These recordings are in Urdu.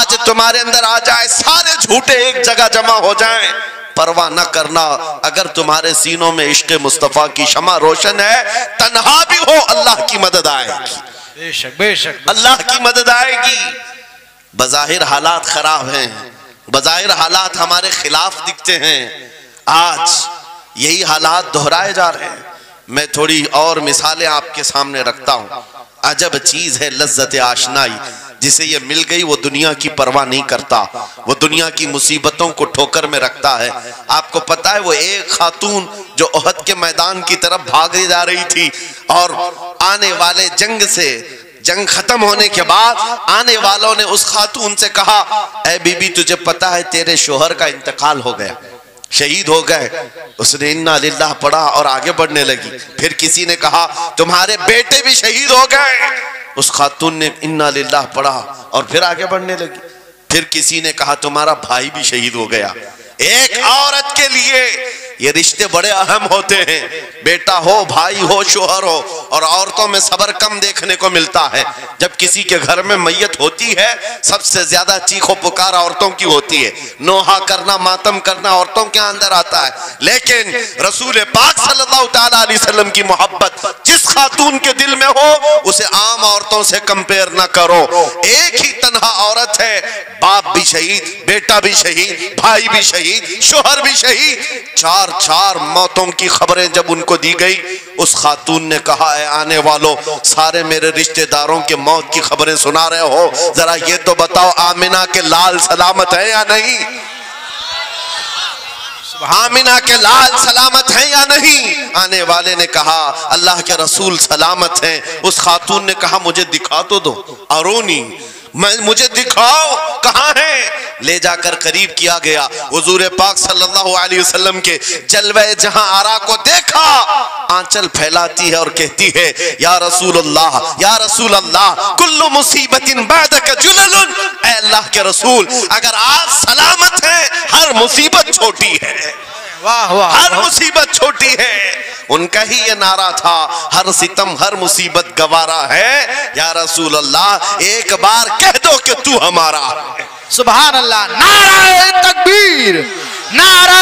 آج تمہارے اندر آ جائے، سارے جھوٹے ایک جگہ جمع ہو جائیں، پرواہ نہ کرنا، اگر تمہارے سینوں میں عشق مصطفیٰ کی شمع روشن ہے، تنہا بھی ہو اللہ کی مدد آئے گی، بے شک بے شک، اللہ کی مدد آئے گی۔ بظاہر حالات خراب ہیں، بظاہر حالات ہمارے خلاف دکھتے ہیں، آج یہی حالات دہرائے جا رہے ہیں۔ میں تھوڑی اور مثالیں آپ کے سامنے رکھتا ہوں۔ عجب چیز ہے لذت آشنائی، جسے یہ مل گئی وہ دنیا کی پرواہ نہیں کرتا، وہ دنیا کی مصیبتوں کو ٹھوکر میں رکھتا ہے۔ آپ کو پتا ہے وہ ایک خاتون جو احد کے میدان کی طرف بھاگے جا رہی تھی، اور آنے والے جنگ ختم ہونے کے بعد آنے والوں نے اس خاتون سے کہا، اے بی بی تجھے پتا ہے تیرے شوہر کا انتقال ہو گیا، شہید ہو گئے۔ اس نے انا للہ پڑھا اور آگے بڑھنے لگی۔ پھر کسی نے کہا تمہارے بیٹے بھی شہید ہو گئے، اس خاتون نے انا للہ پڑھا اور پھر آگے بڑھنے لگی۔ پھر کسی نے کہا تمہارا بھائی بھی شہید ہو گیا۔ ایک عورت کے لیے یہ رشتے بڑے اہم ہوتے ہیں، بیٹا ہو، بھائی ہو، شوہر ہو، اور عورتوں میں صبر کم دیکھنے کو ملتا ہے۔ جب کسی کے گھر میں میت ہوتی ہے سب سے زیادہ چیخ و پکار عورتوں کی ہوتی ہے، نوحہ کرنا، ماتم کرنا عورتوں کے اندر آتا ہے۔ لیکن رسول پاک صلی اللہ تعالیٰ علیہ وسلم کی محبت جس خاتون کے دل میں ہو اسے عام عورتوں سے کمپیر نہ کرو۔ ایک ہی تنہا عورت ہے، باپ بھی شہید، بیٹا بھی شہید، بھائی بھی شہید، شوہر بھی شہید، چار موتوں کی خبریں جب ان کو دی گئی، اس خاتون نے کہا اے آنے والوں، سارے میرے رشتہ داروں کے موت کی خبریں سنا رہے ہو، ذرا یہ تو بتاؤ آمنہ کے لال سلامت ہیں یا نہیں؟ آمنہ کے لال سلامت ہیں یا نہیں؟ آنے والے نے کہا اللہ کے رسول سلامت ہیں۔ اس خاتون نے کہا مجھے دکھا تو دو، ارونی، مجھے دکھاؤ کہاں ہے؟ لے جا کر قریب کیا گیا، حضور پاک صلی اللہ علیہ وسلم کے جلوہ جہاں آرا کو دیکھا، آنچل پھیلاتی ہے اور کہتی ہے یا رسول اللہ، یا رسول اللہ، کل مصیبت بعدک جلل، اے اللہ کے رسول اگر آپ سلامت ہیں ہر مصیبت چھوٹی ہے، ہر مصیبت چھوٹی ہے۔ ان کا ہی یہ نعرہ تھا، ہر ستم ہر مصیبت گوارا ہے، یا رسول اللہ ایک بار کہہ دو کہ تو ہمارا ہے۔ سبحان اللہ، نعرہ تکبیر، نعرہ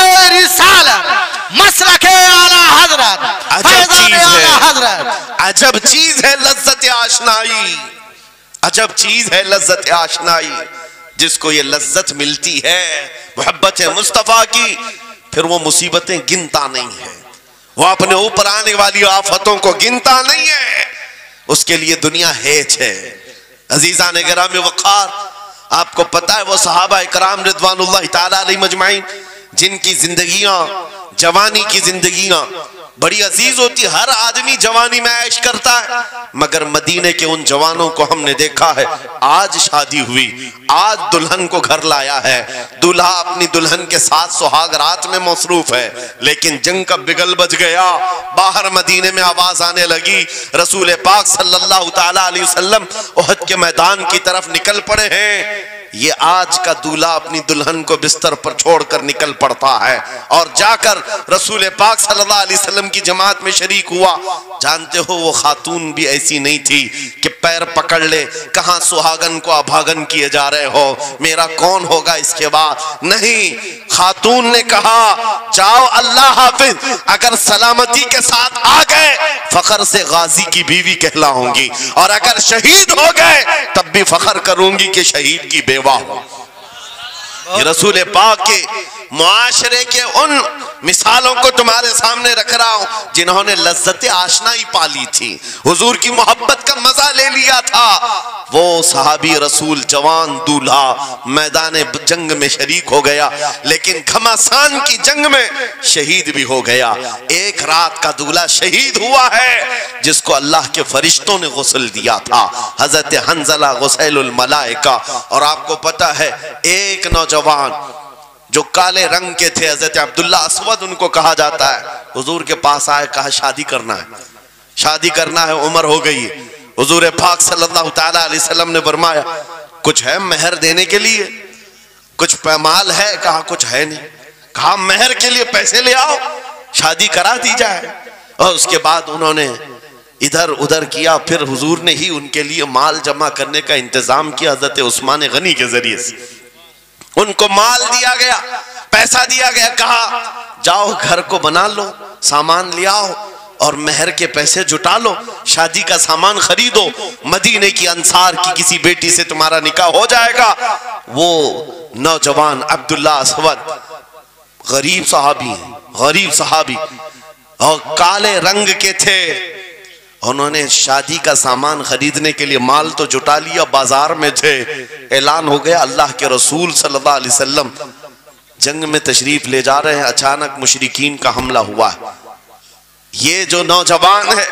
رسالت، مسلک اعلیٰ حضرت، فیضان اعلیٰ حضرت۔ عجب چیز ہے لذت آشنائی، عجب چیز ہے لذت آشنائی، جس کو یہ لذت ملتی ہے محبت مصطفیٰ کی، پھر وہ مصیبتیں گنتا نہیں ہے، وہ اپنے اوپر آنے والی آفتوں کو گنتا نہیں ہے، اس کے لیے دنیا ہیچ ہے۔ عزیزان گرامی وقار، آپ کو پتہ ہے وہ صحابہ اکرام رضوان اللہ تعالیٰ علیہ مجمعین جن کی زندگیاں، جوانی کی زندگیاں بڑی عزیز ہوتی، ہر آدمی جوانی میں عیش کرتا ہے، مگر مدینے کے ان جوانوں کو ہم نے دیکھا ہے آج شادی ہوئی، آج دلہن کو گھر لایا ہے، دلہا اپنی دلہن کے ساتھ سہاگ رات میں مصروف ہے، لیکن جنگ کا بگل بج گیا، باہر مدینے میں آواز آنے لگی، رسول پاک صلی اللہ تعالیٰ علیہ وسلم احد کے میدان کی طرف نکل پڑے ہیں۔ یہ آج کا دولہا اپنی دلہن کو بستر پر چھوڑ کر نکل پڑتا ہے اور جا کر رسول پاک صلی اللہ علیہ وسلم کی جماعت میں شریک ہوا۔ جانتے ہو وہ خاتون بھی ایسی نہیں تھی کہ پیر پکڑ لے، کہاں سہاگن کو ابھاگن کیے جا رہے ہو، میرا کون ہوگا اس کے بعد؟ نہیں، خاتون نے کہا جاؤ اللہ حافظ، اگر سلامتی کے ساتھ آ گئے فخر سے غازی کی بیوی کہلاؤں گی، اور اگر شہید ہو گئے تب بھی فخر کروں گی کہ شہید کی بیوہ ہو۔ یہ رسول پاک کے معاشرے کے ان مثالوں کو تمہارے سامنے رکھ رہا ہوں جنہوں نے لذت آشنائی پالی تھی، حضور کی محبت کا مزہ لے لیا تھا۔ وہ صحابی رسول جوان دولہا میدان جنگ میں شریک ہو گیا، لیکن گھمسان کی جنگ میں شہید بھی ہو گیا۔ ایک رات کا دولہا شہید ہوا ہے جس کو اللہ کے فرشتوں نے غسل دیا تھا، حضرت حنظلہ غسیل الملائکہ۔ اور آپ کو پتہ ہے ایک نوجوان جو کالے رنگ کے تھے، حضرت عبداللہ اسود ان کو کہا جاتا ہے، حضور کے پاس آئے، کہا شادی کرنا ہے، شادی کرنا ہے، عمر ہو گئی ہے۔ حضور پاک صلی اللہ تعالیٰ علیہ وسلم نے فرمایا کچھ ہے مہر دینے کے لیے، کچھ پیمال ہے؟ کہا کچھ ہے نہیں۔ کہا مہر کے لیے پیسے لے آؤ، شادی کرا دی جائے۔ اور اس کے بعد انہوں نے ادھر ادھر کیا. پھر حضور نے ہی ان کے لیے مال جمع کرنے کا انتظام کیا حضرت عثمان غنی کے ذریعے سے. ان کو مال دیا گیا, پیسہ دیا گیا, کہا جاؤ گھر کو بنا لو, سامان لے آؤ اور مہر کے پیسے جٹا لو, شادی کا سامان خریدو, مدینے کی انصار کی کسی بیٹی سے تمہارا نکاح ہو جائے گا. وہ نوجوان عبداللہ اسود غریب صحابی ہیں, غریب صحابی, اور کالے رنگ کے تھے. انہوں نے شادی کا سامان خریدنے کے لیے مال تو جٹا لیا, بازار میں تھے. اعلان ہو گیا اللہ کے رسول صلی اللہ علیہ وسلم جنگ میں تشریف لے جا رہے ہیں, اچانک مشرکین کا حملہ ہوا ہے. یہ جو نوجوان ہے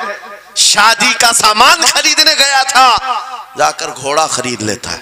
شادی کا سامان خریدنے گیا تھا, جا کر گھوڑا خرید لیتا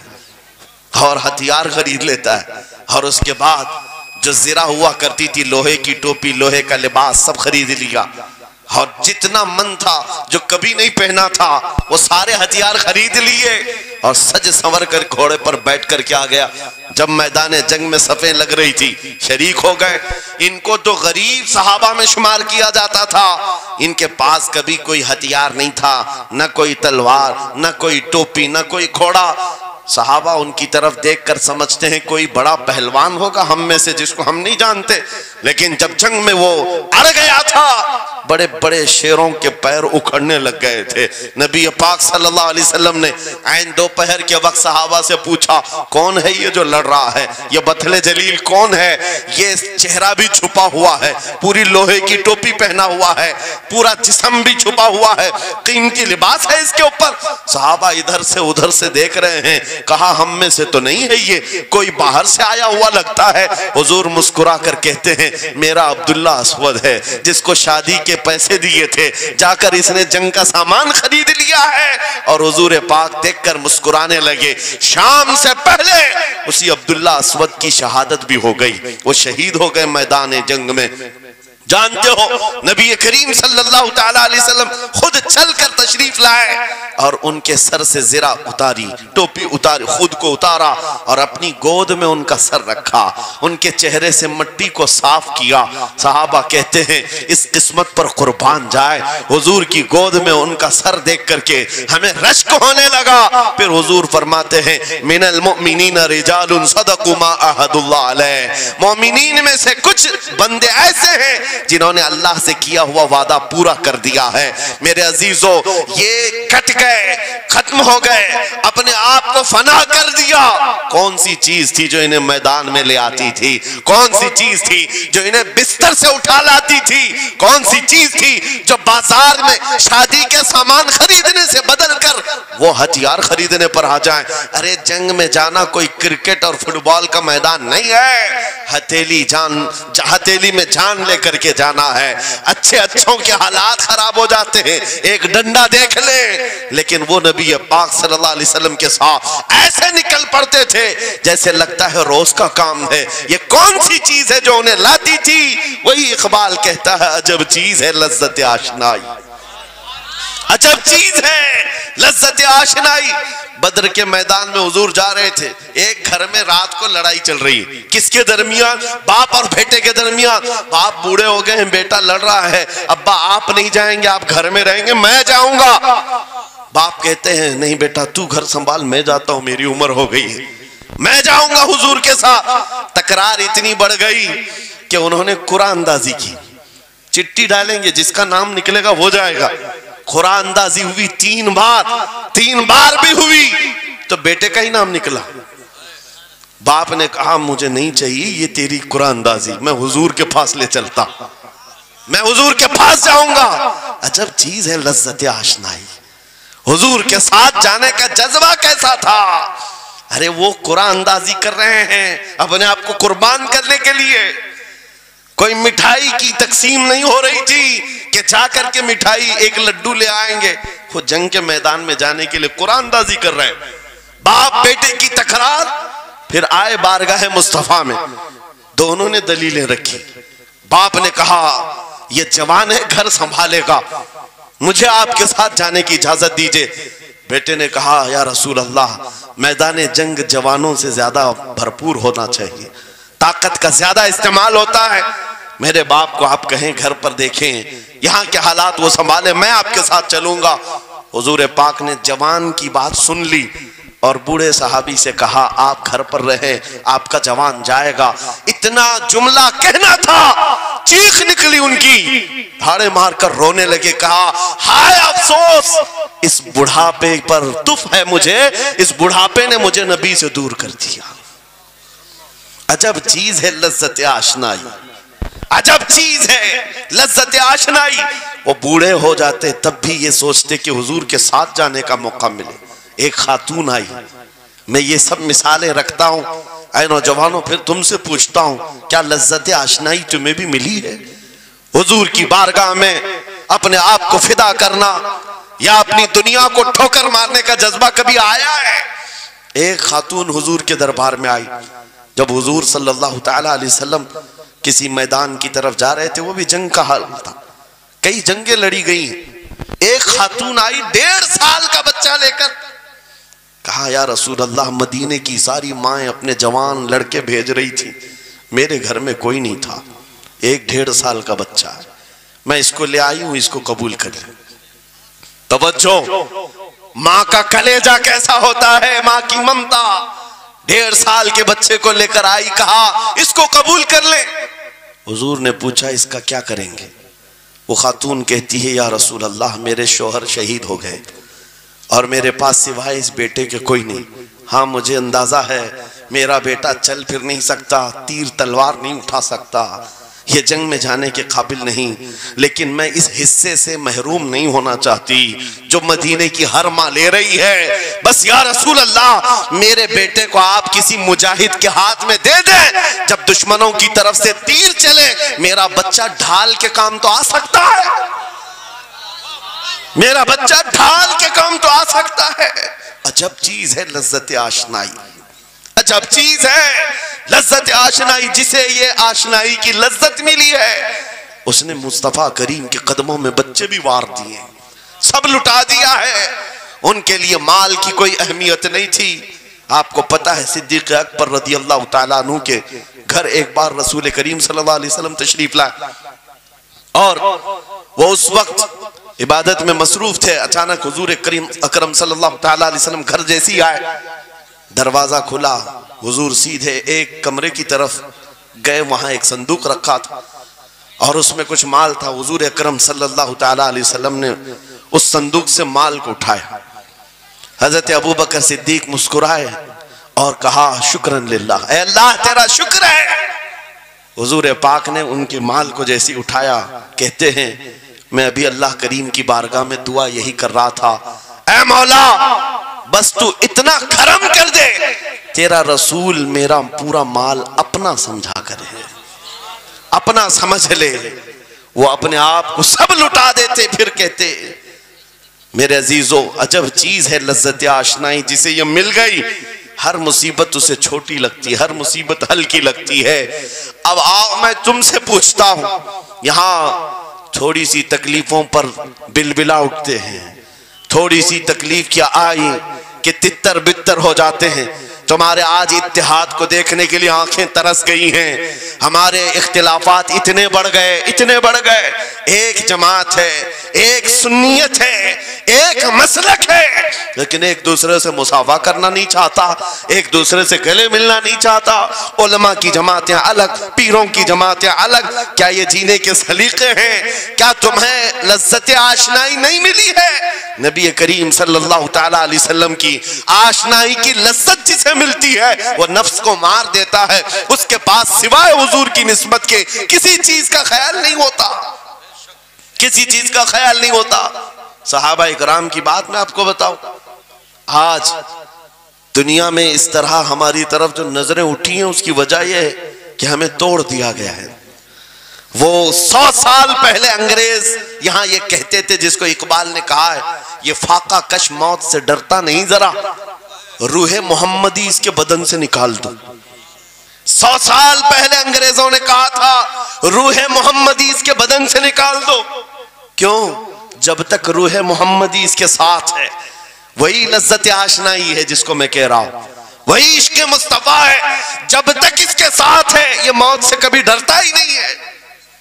ہے اور ہتھیار خرید لیتا ہے, اور اس کے بعد جو زرہ ہوا کرتی تھی, لوہے کی ٹوپی, لوہے کا لباس, سب خرید لیا. اور جتنا من تھا جو کبھی نہیں پہنا تھا وہ سارے ہتھیار خرید لیے, اور سج سنور کر گھوڑے پر بیٹھ کر کیا گیا. جب میدان جنگ میں صفیں لگ رہی تھی شریک ہو گئے. ان کو تو غریب صحابہ میں شمار کیا جاتا تھا, ان کے پاس کبھی کوئی ہتھیار نہیں تھا, نہ کوئی تلوار, نہ کوئی ٹوپی, نہ کوئی گھوڑا. صحابہ ان کی طرف دیکھ کر سمجھتے ہیں کوئی بڑا پہلوان ہوگا ہم میں سے جس کو ہم نہیں جانتے. لیکن جب جنگ میں وہ اڑ گیا تھا, بڑے بڑے شیروں کے پیر اکھڑنے لگ گئے تھے. نبی پاک صلی اللہ علیہ وسلم نے عین دوپہر کے وقت صحابہ سے پوچھا کون ہے یہ جو لڑ رہا ہے, یہ بطل جلیل کون ہے, یہ چہرہ بھی چھپا ہوا ہے, پوری لوہے کی ٹوپی پہنا ہوا ہے, پورا جسم بھی چھپا ہوا ہے, قیمتی لباس ہے اس کے اوپر. صحابہ ادھر سے ادھر سے دیکھ رہے ہیں, کہا ہم میں سے تو نہیں ہے, یہ کوئی باہر سے آیا ہوا لگتا ہے. حضور مسکرا کر کہتے ہیں میرا عبداللہ اسود ہے جس کو شادی کے پیسے دیے تھے, جا کر اس نے جنگ کا سامان خرید لیا ہے. اور حضور پاک دیکھ کر مسکرانے لگے. شام سے پہلے اسی عبداللہ اسود کی شہادت بھی ہو گئی, وہ شہید ہو گئے میدان جنگ میں. جانتے ہو نبی کریم صلی اللہ تعالیٰ علیہ وسلم خود چل کر تشریف لائے اور ان کے سر سے زرہ اتاری, ٹوپی اتاری, خود کو اتارا اور اپنی گود میں ان کا سر رکھا, ان کے چہرے سے مٹی کو صاف کیا. صحابہ کہتے ہیں اس قسمت پر قربان جائے, حضور کی گود میں ان کا سر دیکھ کر کے ہمیں رشک ہونے لگا. پھر حضور فرماتے ہیں من المؤمنین رجال صدقوا ما عاهدوا اللہ علیہ, مومنین میں سے کچھ بندے ایسے ہیں جنہوں نے اللہ سے کیا ہوا وعدہ پورا کر دیا ہے. میرے عزیزو یہ کٹ گئے, ختم ہو گئے, اپنے آپ کو فنا کر دیا. کون سی چیز تھی جو انہیں میدان میں لے آتی تھی, کون سی چیز تھی جو انہیں بستر سے اٹھا لاتی تھی, کون سی چیز تھی جو بازار میں شادی کے سامان خریدنے سے بدل کر وہ ہتھیار خریدنے پر آ جائیں. ارے جنگ میں جانا کوئی کرکٹ اور فٹ بال کا میدان نہیں ہے, ہتھیلی میں جان لے کر کے جانا ہے. اچھے اچھوں کے حالات خراب ہو جاتے ہیں, ایک ڈنڈا دیکھ لیں, لیکن وہ نبی پاک صلی اللہ علیہ وسلم کے ساتھ ایسے نکل پڑتے تھے جیسے لگتا ہے روز کا کام ہے. یہ کون سی چیز ہے جو انہیں لاتی تھی؟ وہی اقبال کہتا ہے عجب چیز ہے لذت آشنائی, عجب چیز ہے لذت آشنائی. بدر کے میدان میں حضور جا رہے تھے, ایک گھر میں رات کو لڑائی چل رہی ہے. کس کے درمیان؟ باپ اور بیٹے کے درمیان. باپ بوڑھے ہو گئے ہیں, بیٹا لڑ رہا ہے, ابا آپ نہیں جائیں گے, آپ گھر میں رہیں گے, میں جاؤں گا. باپ کہتے ہیں نہیں بیٹا تو گھر سنبھال, میں جاتا ہوں, میری عمر ہو گئی ہے, میں جاؤں گا حضور کے ساتھ. تکرار اتنی بڑھ گئی کہ انہوں نے قرآن اندازی کی, چٹھی ڈالیں گے جس کا نام نکلے گا وہ جائے گا. قرآن اندازی ہوئی 3 بار بھی ہوئی تو بیٹے کا ہی نام نکلا. باپ نے کہا مجھے نہیں چاہیے یہ تیری قرآن اندازی, میں حضور کے پاس لے چلتا, میں حضور کے پاس جاؤں گا. عجب چیز ہے لذت آشنائی. حضور کے ساتھ جانے کا جذبہ کیسا تھا. ارے وہ قرآن اندازی کر رہے ہیں اپنے آپ کو قربان کرنے کے لیے. کوئی مٹھائی کی تقسیم نہیں ہو رہی تھی کہ جا کر کے مٹھائی ایک لڈو لے آئیں گے. وہ جنگ کے میدان میں جانے کے لیے قرآن اندازی کر رہے ہیں. باپ بیٹے کی تکرار. پھر آئے بارگاہ مصطفیٰ میں, دونوں نے دلیلیں رکھی. باپ نے کہا یہ جوان ہے, گھر سنبھالے گا, مجھے آپ کے ساتھ جانے کی اجازت دیجئے. بیٹے نے کہا یا رسول اللہ میدان جنگ جوانوں سے زیادہ بھرپور ہونا چاہیے, طاقت کا زیادہ استعمال ہوتا ہے, میرے باپ کو آپ کہیں گھر پر دیکھیں، یہاں کے حالات وہ سنبھالیں، میں آپ کے ساتھ چلوں گا۔ حضور پاک نے جوان کی بات سن لی اور بوڑھے صحابی سے کہا آپ گھر پر رہیں، آپ کا جوان جائے گا۔ اتنا جملہ کہنا تھا، چیخ نکلی ان کی، دھاڑے مار کر رونے لگے، کہا ہائے افسوس، اس بڑھاپے پر تف ہے مجھے، اس بڑھاپے نے مجھے نبی سے دور کر دیا۔ عجب چیز ہے لذت آشنائی، عجب چیز ہے لذت آشنائی۔ وہ بوڑھے ہو جاتے تب بھی یہ سوچتے کہ حضور کے ساتھ جانے کا موقع ملے۔ ایک خاتون آئی، میں یہ سب مثالیں رکھتا ہوں، اے نوجوانوں پھر تم سے پوچھتا ہوں، کیا لذت آشنائی تمہیں بھی ملی ہے؟ حضور کی بارگاہ میں اپنے آپ کو فدا کرنا یا اپنی دنیا کو ٹھوکر مارنے کا جذبہ کبھی آیا ہے؟ ایک خاتون حضور کے دربار میں آئی، جب حضور صلی اللہ تعالیٰ علیہ وسلم کسی میدان کی طرف جا رہے تھے، وہ بھی جنگ کا حال تھا، کئی جنگیں لڑی گئی، ایک خاتون آئی 1.5 سال کا بچہ لے کر، کہا یا رسول اللہ مدینے کی ساری مائیں اپنے جوان لڑکے بھیج رہی تھی، میرے گھر میں کوئی نہیں تھا، ایک 1.5 سال کا بچہ ہے، میں اس کو لے آئی ہوں، اس کو قبول کر لیں۔ توجہ، ماں کا کلیجہ کیسا ہوتا ہے، ماں کی ممتا، 1.5 سال کے بچے کو لے کر آئی، کہا اس کو قبول کر لیں۔ حضور نے پوچھا اس کا کیا کریں گے؟ وہ خاتون کہتی ہے یا رسول اللہ میرے شوہر شہید ہو گئے اور میرے پاس سوائے اس بیٹے کے کوئی نہیں، ہاں مجھے اندازہ ہے میرا بیٹا چل پھر نہیں سکتا، تیر تلوار نہیں اٹھا سکتا، یہ جنگ میں جانے کے قابل نہیں، لیکن میں اس حصے سے محروم نہیں ہونا چاہتی جو مدینے کی ہر ماں لے رہی ہے، بس یا رسول اللہ میرے بیٹے کو آپ کسی مجاہد کے ہاتھ میں دے دیں، جب دشمنوں کی طرف سے تیر چلے میرا بچہ ڈھال کے کام تو آ سکتا ہے، میرا بچہ ڈھال کے کام تو آ سکتا ہے۔ عجب چیز ہے لذت آشنائی، عجب چیز ہے لذت آشنائی، جسے یہ آشنائی کی لذت ملی ہے اس نے مصطفیٰ کریم کے قدموں میں بچے بھی وار دیے، سب لٹا دیا ہے، ان کے لیے مال کی کوئی اہمیت نہیں تھی۔ آپ کو پتا ہے صدیق اکبر رضی اللہ تعالیٰ عنہ کے گھر ایک بار رسول کریم صلی اللہ علیہ وسلم تشریف لائے اور وہ اس وقت عبادت میں مصروف تھے، اچانک حضور کریم اکرم صلی اللہ تعالیٰ علیہ وسلم گھر جیسی آئے، دروازہ کھلا، حضور سیدھے ایک کمرے کی طرف گئے، وہاں ایک صندوق رکھا تھا اور اس میں کچھ مال تھا، حضور اکرم صلی اللہ تعالیٰ علیہ وسلم نے اس صندوق سے مال کو اٹھایا، حضرت ابوبکر صدیق مسکرائے اور کہا شکرن للہ، اے اللہ تیرا شکر ہے۔ حضور پاک نے ان کے مال کو جیسی اٹھایا، کہتے ہیں میں ابھی اللہ کریم کی بارگاہ میں دعا یہی کر رہا تھا، اے مولا بس تو اتنا کرم کر دے تیرا رسول میرا پورا مال اپنا سمجھا کرے، اپنا سمجھ لے۔ وہ اپنے آپ کو سب لٹا دیتے، پھر کہتے میرے عزیزو عجب چیز ہے لذت آشنائی، جسے یہ مل گئی ہر مصیبت اسے چھوٹی لگتی ہے، ہر مصیبت ہلکی لگتی ہے۔ اب آؤ میں تم سے پوچھتا ہوں، یہاں تھوڑی سی تکلیفوں پر بلبلا اٹھتے ہیں، تھوڑی سی تکلیف کیا آئی کہ تتر بتر ہو جاتے ہیں، تمہارے آج اتحاد کو دیکھنے کے لیے آنکھیں ترس گئی ہیں، ہمارے اختلافات اتنے بڑھ گئے، ایک جماعت ہے، ایک سنیت ہے، ایک مسلک ہے، لیکن ایک دوسرے سے مساوہ کرنا نہیں چاہتا، ایک دوسرے سے گلے ملنا نہیں چاہتا، علماء کی جماعتیں الگ، پیروں کی جماعتیں الگ، کیا یہ جینے کے سلیقے ہیں؟ کیا تمہیں لذت آشنائی نہیں ملی ہے؟ نبی کریم صلی اللہ تعالیٰ علیہ وسلم کی آشنائی کی لذت جسے ملتی ہے وہ نفس کو مار دیتا ہے، اس کے پاس سوائے حضور کی نسبت کے کسی چیز کا خیال نہیں ہوتا، کسی چیز کا خیال نہیں ہوتا۔ صحابہ اکرام کی بات میں آپ کو بتاؤں، آج دنیا میں اس طرح ہماری طرف جو نظریں اٹھی ہیں اس کی وجہ یہ ہے کہ ہمیں توڑ دیا گیا ہے۔ وہ 100 سال پہلے انگریز یہاں یہ کہتے تھے، جس کو اقبال نے کہا ہے یہ فاقہ کش موت سے ڈرتا نہیں ذرا، روح محمدی اس کے بدن سے نکال دو۔ 100 سال پہلے انگریزوں نے کہا تھا روح محمدی اس کے بدن سے نکال دو، کیوں؟ جب تک روح محمدی اس کے ساتھ ہے، وہی لذت آشنائی ہے جس کو میں کہہ رہا ہوں، وہی عشق مصطفیٰ ہے، جب تک اس کے ساتھ ہے یہ موت سے کبھی ڈرتا ہی نہیں ہے۔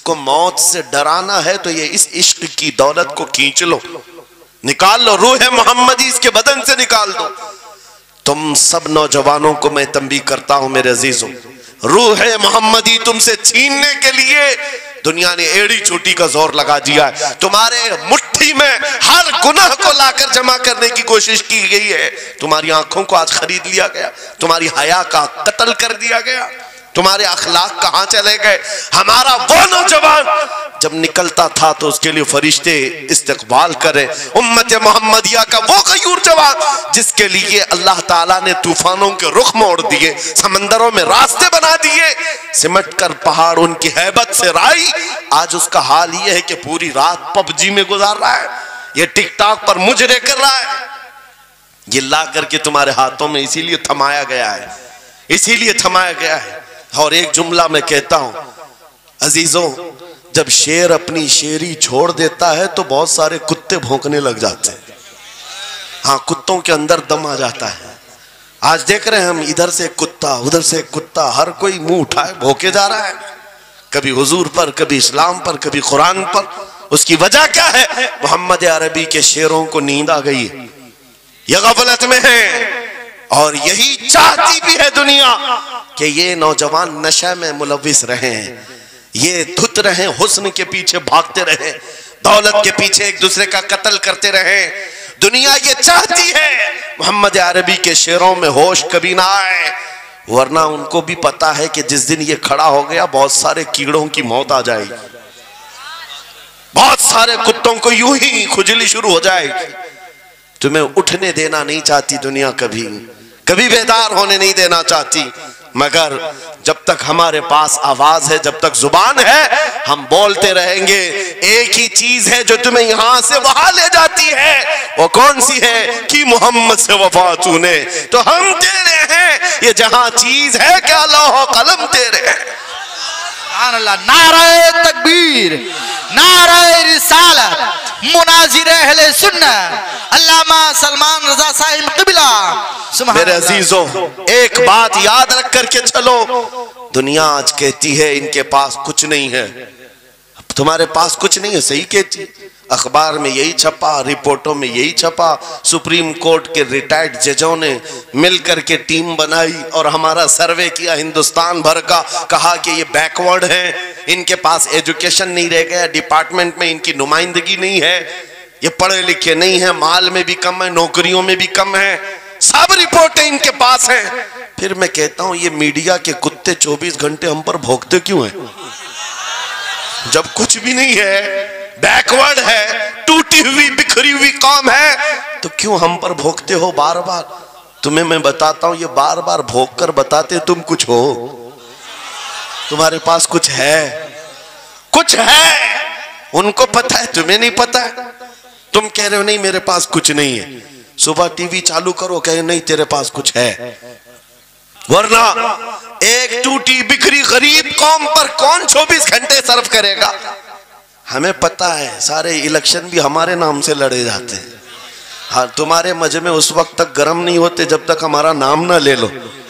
کو موت سے ڈرانا ہے تو یہ اس عشق کی دولت کو کھینچ لو، نکال لو، روح محمدی اس کے بدن سے نکال دو۔ تم سب نوجوانوں کو میں تنبیہ کرتا ہوں میرے عزیزوں، روح محمدی تم سے چھیننے کے لیے دنیا نے ایڑی چوٹی کا زور لگا دیا ہے، تمہارے مٹھی میں ہر گناہ کو لا کر جمع کرنے کی کوشش کی گئی ہے، تمہاری آنکھوں کو آج خرید لیا گیا، تمہاری حیا کا قتل کر دیا گیا، تمہارے اخلاق کہاں چلے گئے؟ ہمارا وہ نوجوان جب نکلتا تھا تو اس کے لیے فرشتے استقبال کرے، امت محمدیہ کا وہ غیور جوان جس کے لیے اللہ تعالیٰ نے طوفانوں کے رخ موڑ دیے، سمندروں میں راستے بنا دیے، سمٹ کر پہاڑ ان کی ہیبت سے رائی، آج اس کا حال یہ ہے کہ پوری رات پب جی میں گزار رہا ہے، یہ ٹک ٹاک پر مجرے کر رہا ہے۔ یہ لا کر کے تمہارے ہاتھوں میں اسی لیے تھمایا گیا ہے، اسی لیے تھمایا گیا ہے۔ اور ایک جملہ میں کہتا ہوں عزیزوں، جب شیر اپنی شیری چھوڑ دیتا ہے تو بہت سارے کتے بھونکنے لگ جاتے ہیں، ہاں کتوں کے اندر دم آ جاتا ہے۔ آج دیکھ رہے ہیں ہم، ادھر سے کتا ادھر سے کتا، ہر کوئی منہ اٹھائے بھونکے جا رہا ہے، کبھی حضور پر، کبھی اسلام پر، کبھی قرآن پر۔ اس کی وجہ کیا ہے؟ محمد عربی کے شیروں کو نیند آ گئی ہے، یہ غفلت میں ہے، اور یہی چاہتی بھی ہے دنیا کہ یہ نوجوان نشہ میں ملوث رہے ہیں، یہ دھت رہیں، حسن کے پیچھے بھاگتے رہیں، دولت کے پیچھے ایک دوسرے کا قتل کرتے رہیں۔ دنیا یہ چاہتی ہے محمد عربی کے شعروں میں ہوش کبھی نہ آئے، ورنہ ان کو بھی پتا ہے کہ جس دن یہ کھڑا ہو گیا بہت سارے کیڑوں کی موت آ جائے گی، بہت سارے کتوں کو یوں ہی کھجلی شروع ہو جائے گی۔ تمہیں اٹھنے دینا نہیں چاہتی دنیا، کبھی کبھی بیدار ہونے نہیں دینا چاہتی، مگر جب تک ہمارے پاس آواز ہے، جب تک زبان ہے، ہم بولتے رہیں گے۔ ایک ہی چیز ہے جو تمہیں یہاں سے وہاں لے جاتی ہے، وہ کون سی ہے؟ کہ محمد سے وفا تو نے، تو ہم تیرے ہیں، یہ جہاں چیز ہے کیا لوح و قلم تیرے ہیں۔ سبحان اللہ، نعرہ تکبیر، نعرہ رسالت، مناظر اہل سنت، علامہ سلمان رضا صاحب قبلہ۔ میرے عزیزوں، ایک بات یاد رکھ کر کے چلو، دنیا آج کہتی ہے ان کے پاس کچھ نہیں ہے، تمہارے پاس کچھ نہیں ہے، صحیح کہتی، اخبار میں یہی چھپا، رپورٹوں میں یہی چھپا، سپریم کورٹ کے ریٹائرڈ ججوں نے مل کر کے ٹیم بنائی اور ہمارا سروے کیا ہندوستان بھر کا، کہا کہ یہ بیکورڈ ہیں، ان کے پاس ایجوکیشن نہیں رہ گیا، ڈپارٹمنٹ میں ان کی نمائندگی نہیں ہے، یہ پڑھے لکھے نہیں ہیں، مال میں بھی کم ہے، نوکریوں میں بھی کم ہے، سب رپورٹیں ان کے پاس ہیں۔ پھر میں کہتا ہوں یہ میڈیا کے کتے 24 گھنٹے ہم پر بھونکتے کیوں ہیں؟ جب کچھ بھی نہیں ہے، بیکورڈ ہے، ٹوٹی ہوئی بکھری ہوئی قوم ہے، تو کیوں ہم پر بھونکتے ہو بار بار؟ تمہیں میں بتاتا ہوں، یہ بار بار بھونک کر بتاتے تم کچھ ہو، تمہارے پاس کچھ ہے، کچھ ہے، ان کو پتہ ہے، تمہیں نہیں پتہ ہے۔ تم کہہ رہے ہو نہیں میرے پاس کچھ نہیں ہے، صبح ٹی وی چالو کرو کہے نہیں تیرے پاس کچھ ہے، ورنہ ایک ٹوٹی بکھری غریب قوم پر کون 24 گھنٹے صرف کرے گا؟ ہمیں پتہ ہے سارے الیکشن بھی ہمارے نام سے لڑے جاتے ہیں، ہاں تمہارے مجمع اس وقت تک گرم نہیں ہوتے جب تک ہمارا نام نہ لے لو،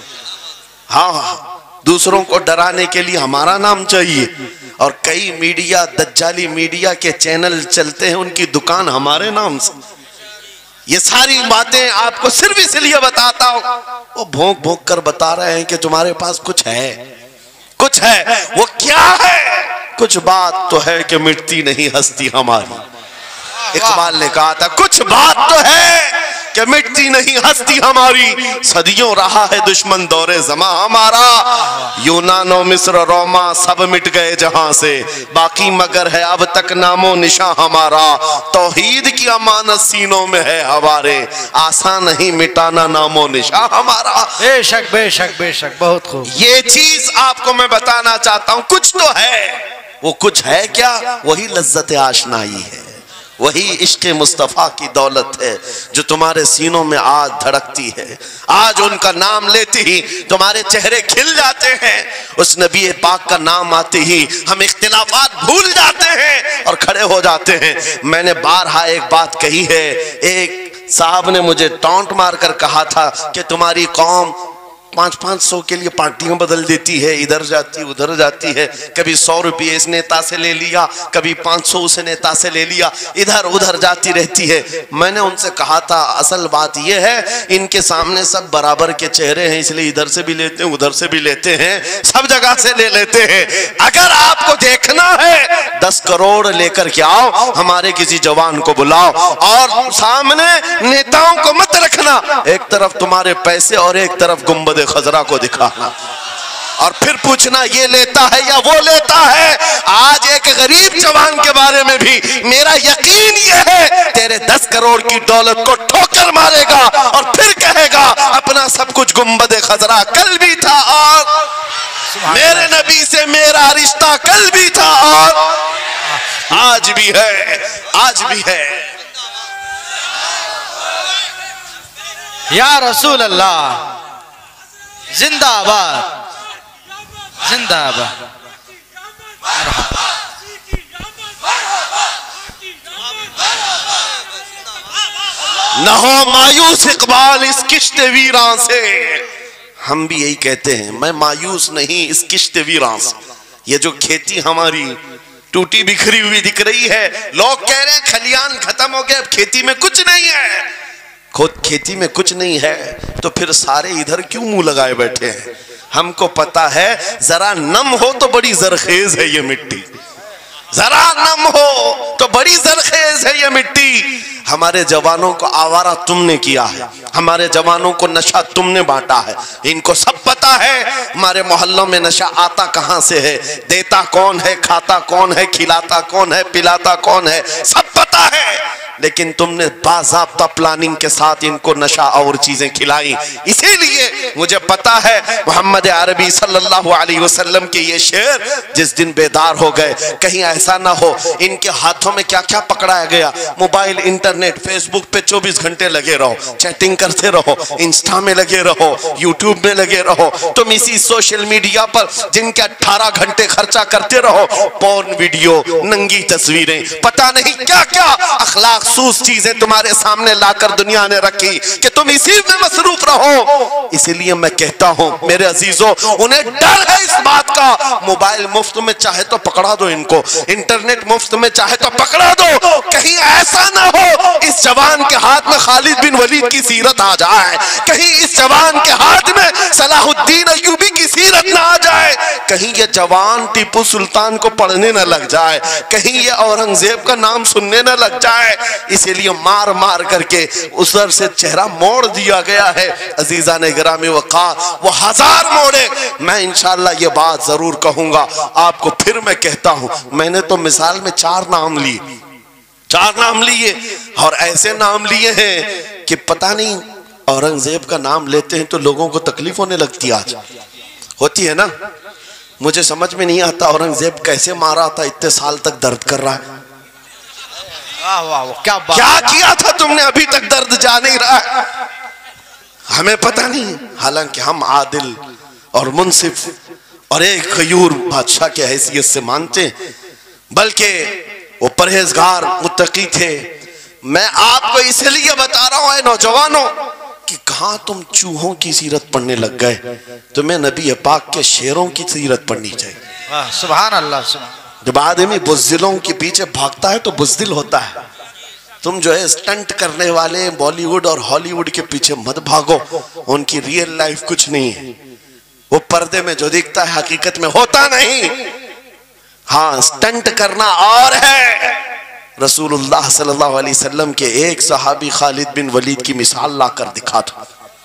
ہاں دوسروں کو ڈرانے کے لیے ہمارا نام چاہیے، اور کئی میڈیا، دجالی میڈیا کے چینل چلتے ہیں، ان کی دکان ہمارے نام سے۔ یہ ساری باتیں آپ کو صرف اس لیے بتاتا ہوں، وہ بھونک بھونک کر بتا رہے ہیں کہ تمہارے پاس کچھ ہے، کچھ ہے، وہ کیا ہے؟ کچھ بات تو ہے کہ مٹتی نہیں ہستی ہماری، اقبال نے کہا تھا کچھ بات تو ہے کہ مٹتی نہیں ہستی ہماری، صدیوں رہا ہے دشمن دور زماں ہمارا، یونان و مصر روما سب مٹ گئے جہاں سے، باقی مگر ہے اب تک نام و نشاں ہمارا، توحید کی امانت سینوں میں ہے ہمارے، آسان نہیں مٹانا نام و نشاں ہمارا۔ بے شک بے شک بے شک، بہت خوب۔ یہ چیز آپ کو میں بتانا چاہتا ہوں، کچھ تو ہے، وہ کچھ ہے کیا؟ وہی لذت آشنائی ہے، وہی عشق مصطفیٰ کی دولت ہے جو تمہارے سینوں میں آج دھڑکتی ہے، آج ان کا نام لیتے ہی تمہارے چہرے کھل جاتے ہیں، اس نبی پاک کا نام آتے ہی ہم اختلافات بھول جاتے ہیں اور کھڑے ہو جاتے ہیں۔ میں نے بارہا ایک بات کہی ہے، ایک صاحب نے مجھے ٹونٹ مار کر کہا تھا کہ تمہاری قوم 500 کے لیے پارٹیاں بدل دیتی ہے, ادھر جاتی ادھر جاتی ہے, کبھی 100 روپے اس نیتا سے لے لیا, کبھی 500 اس نیتا سے لے لیا, ادھر ادھر جاتی رہتی ہے. میں نے ان سے کہا تھا اصل بات یہ ہے ان کے سامنے سب برابر کے چہرے ہیں, اس لیے ادھر سے بھی لیتے ہیں ادھر سے بھی لیتے ہیں, سب جگہ سے لے لیتے ہیں. اگر آپ کو دیکھنا ہے 10 کروڑ لے کر کے آؤ, ہمارے کسی جوان کو بلاؤ اور سامنے نیتاؤں کو مت رکھنا, ایک طرف تمہارے پیسے اور ایک طرف گنبد خضرا کو دکھانا, اور پھر پوچھنا یہ لیتا ہے یا وہ لیتا ہے. آج ایک غریب جوان کے بارے میں بھی میرا یقین یہ ہے تیرے 10 کروڑ کی دولت کو ٹھوکر مارے گا اور پھر کہے گا اپنا سب کچھ گنبد خضرا کل بھی تھا اور میرے نبی سے میرا رشتہ کل بھی تھا اور آج بھی ہے, آج بھی ہے. یا رسول اللہ زندہ آباد, زندہ آباد. نہ ہو مایوس اقبال اس کشت ویراں سے. ہم بھی یہی کہتے ہیں, میں مایوس نہیں اس کشت ویراں سے. یہ جو کھیتی ہماری ٹوٹی بکھری ہوئی دکھ رہی ہے, لوگ کہہ رہے ہیں کھلیان ختم ہو گئے, اب کھیتی میں کچھ نہیں ہے. خود کھیتی میں کچھ نہیں ہے تو پھر سارے ادھر کیوں منہ لگائے بیٹھے ہیں؟ ہم کو پتا ہے ذرا نم ہو تو بڑی زرخیز ہے یہ مٹی, ذرا نم ہو تو بڑی زرخیز ہے یہ مٹی. ہمارے جوانوں کو آوارہ تم نے کیا ہے, ہمارے جوانوں کو نشہ تم نے بانٹا ہے. ان کو سب پتا ہے ہمارے محلوں میں نشہ آتا کہاں سے ہے, دیتا کون ہے, کھاتا کون ہے, کھلاتا کون ہے, پلاتا کون ہے, سب پتا ہے. لیکن تم نے باضابطہ پلاننگ کے ساتھ ان کو نشہ اور چیزیں کھلائیں. اسی لیے مجھے پتا ہے محمد عربی صلی اللہ علیہ وسلم کے یہ شعر جس دن بیدار ہو گئے, کہیں ایسا نہ ہو ان کے ہاتھوں میں کیا کیا پکڑایا گیا. موبائل, انٹرنیٹ, فیس بک پہ 24 گھنٹے لگے رہو, چیٹنگ کرتے رہو, انسٹا میں لگے رہو, یوٹیوب میں لگے رہو, تم اسی سوشل میڈیا پر جن کے 18 گھنٹے خرچہ کرتے رہو, پورن ویڈیو, ننگی تصویریں, پتہ نہیں کیا کیا اخلاق سوز چیزیں تمہارے سامنے لا کر دنیا نے رکھی کہ تم اسی میں مصروف رہو. اسی لیے میں کہتا ہوں میرے عزیزوں, انہیں ڈر ہے اس بات کا, موبائل مفت میں چاہے تو پکڑا دو ان کو, انٹرنیٹ مفت میں چاہے تو پکڑا دو, کہیں ایسا نہ ہو اس جوان کے ہاتھ میں خالد بن ولید کی سیرت آ جائے, کہیں اس جوان کے ہاتھ میں صلاح الدین ایوبی کی سیرت نہ آ جائے, کہیں یہ جوان ٹیپو سلطان کو پڑھنے نہ لگ جائے, کہیں یہ اورنگزیب کا نام سننے نہ لگ جائے. اسی لیے مار مار کر کے اس طرف سے چہرہ موڑ دیا گیا ہے. عزیزان گرامی وقار, وہ 1000 موڑے. میں انشاءاللہ یہ بات ضرور کہوں گا آپ کو, پھر میں کہتا ہوں میں نے تو مثال میں 4 نام لیے, 4 نام لیے, اور ایسے نام لیے ہیں کہ پتہ نہیں اورنگزیب کا نام لیتے ہیں تو لوگوں کو تکلیف ہونے لگتی, آج ہوتی ہے نا. مجھے سمجھ میں نہیں آتا اورنگزیب کیسے مارا تھا, اتنے سال تک درد کر رہا ہے. کیا کیا تھا تم نے, ابھی تک درد جا نہیں رہا ہے, ہمیں پتہ نہیں. حالانکہ ہم عادل اور منصف اور ایک غیور بادشاہ کے حیثیت سے مانتے ہیں, بلکہ وہ پرہیزگار متقی تھے. میں آپ کو اس لیے بتا رہا ہوں اے نوجوانوں کہ کہاں تم چوہوں کی سیرت پڑھنے لگ گئے, تمہیں نبی پاک کے شیروں کی سیرت پڑھنی چاہیے. سبحان اللہ, سبحان. جب آدمی بزدلوں کے پیچھے بھاگتا ہے تو بزدل ہوتا ہے. تم جو ہے سٹنٹ کرنے والے بالی ووڈ اور ہالی ووڈ کے پیچھے مت بھاگو, ان کی ریئل لائف کچھ نہیں ہے. وہ پردے میں جو دکھتا ہے حقیقت میں ہوتا نہیں. ہاں, سٹنٹ کرنا اور ہے. رسول اللہ صلی اللہ علیہ وسلم کے ایک صحابی خالد بن ولید کی مثال لا کر دکھا تھا.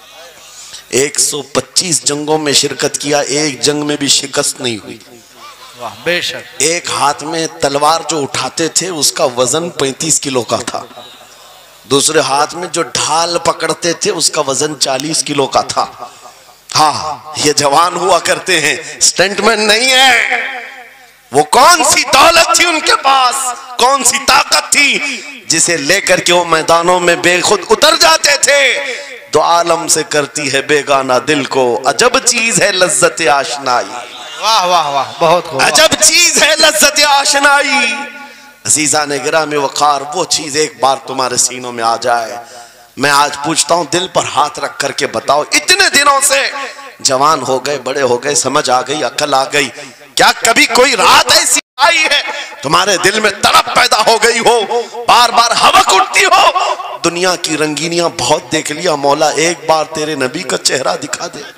125 جنگوں میں شرکت کیا, ایک جنگ میں بھی شکست نہیں ہوئی. بے شک. ایک ہاتھ میں تلوار جو اٹھاتے تھے اس کا وزن 35 کلو کا تھا, دوسرے ہاتھ میں جو ڈھال پکڑتے تھے اس کا وزن 40 کلو کا تھا. ہاں, یہ جوان ہوا کرتے ہیں, سٹنٹ مین نہیں ہے. وہ کون سی دولت تھی ان کے پاس, کون سی طاقت تھی جسے لے کر کے وہ میدانوں میں بے خود اتر جاتے تھے. دو عالم سے کرتی ہے بیگانہ دل کو, عجب چیز ہے لذت آشنائی. واہ واہ واہ, بہت خوب. عجب چیز ہے لذت آشنائی. عزیزان گرامی وقار, وہ چیز ایک بار تمہارے سینوں میں آ جائے. میں آج پوچھتا ہوں, دل پر ہاتھ رکھ کر کے بتاؤ, اتنے دنوں سے جوان ہو گئے، بڑے ہو گئے، سمجھ آ گئی، عقل آ گئی، کیا کبھی کوئی رات ایسی آئی ہے تمہارے دل میں تڑپ پیدا ہو گئی ہو، بار بار حوق اٹھتی ہو؟ دنیا کی رنگینیاں بہت دیکھ لیا، مولا ایک بار تیرے نبی کا چہرہ دکھا دے،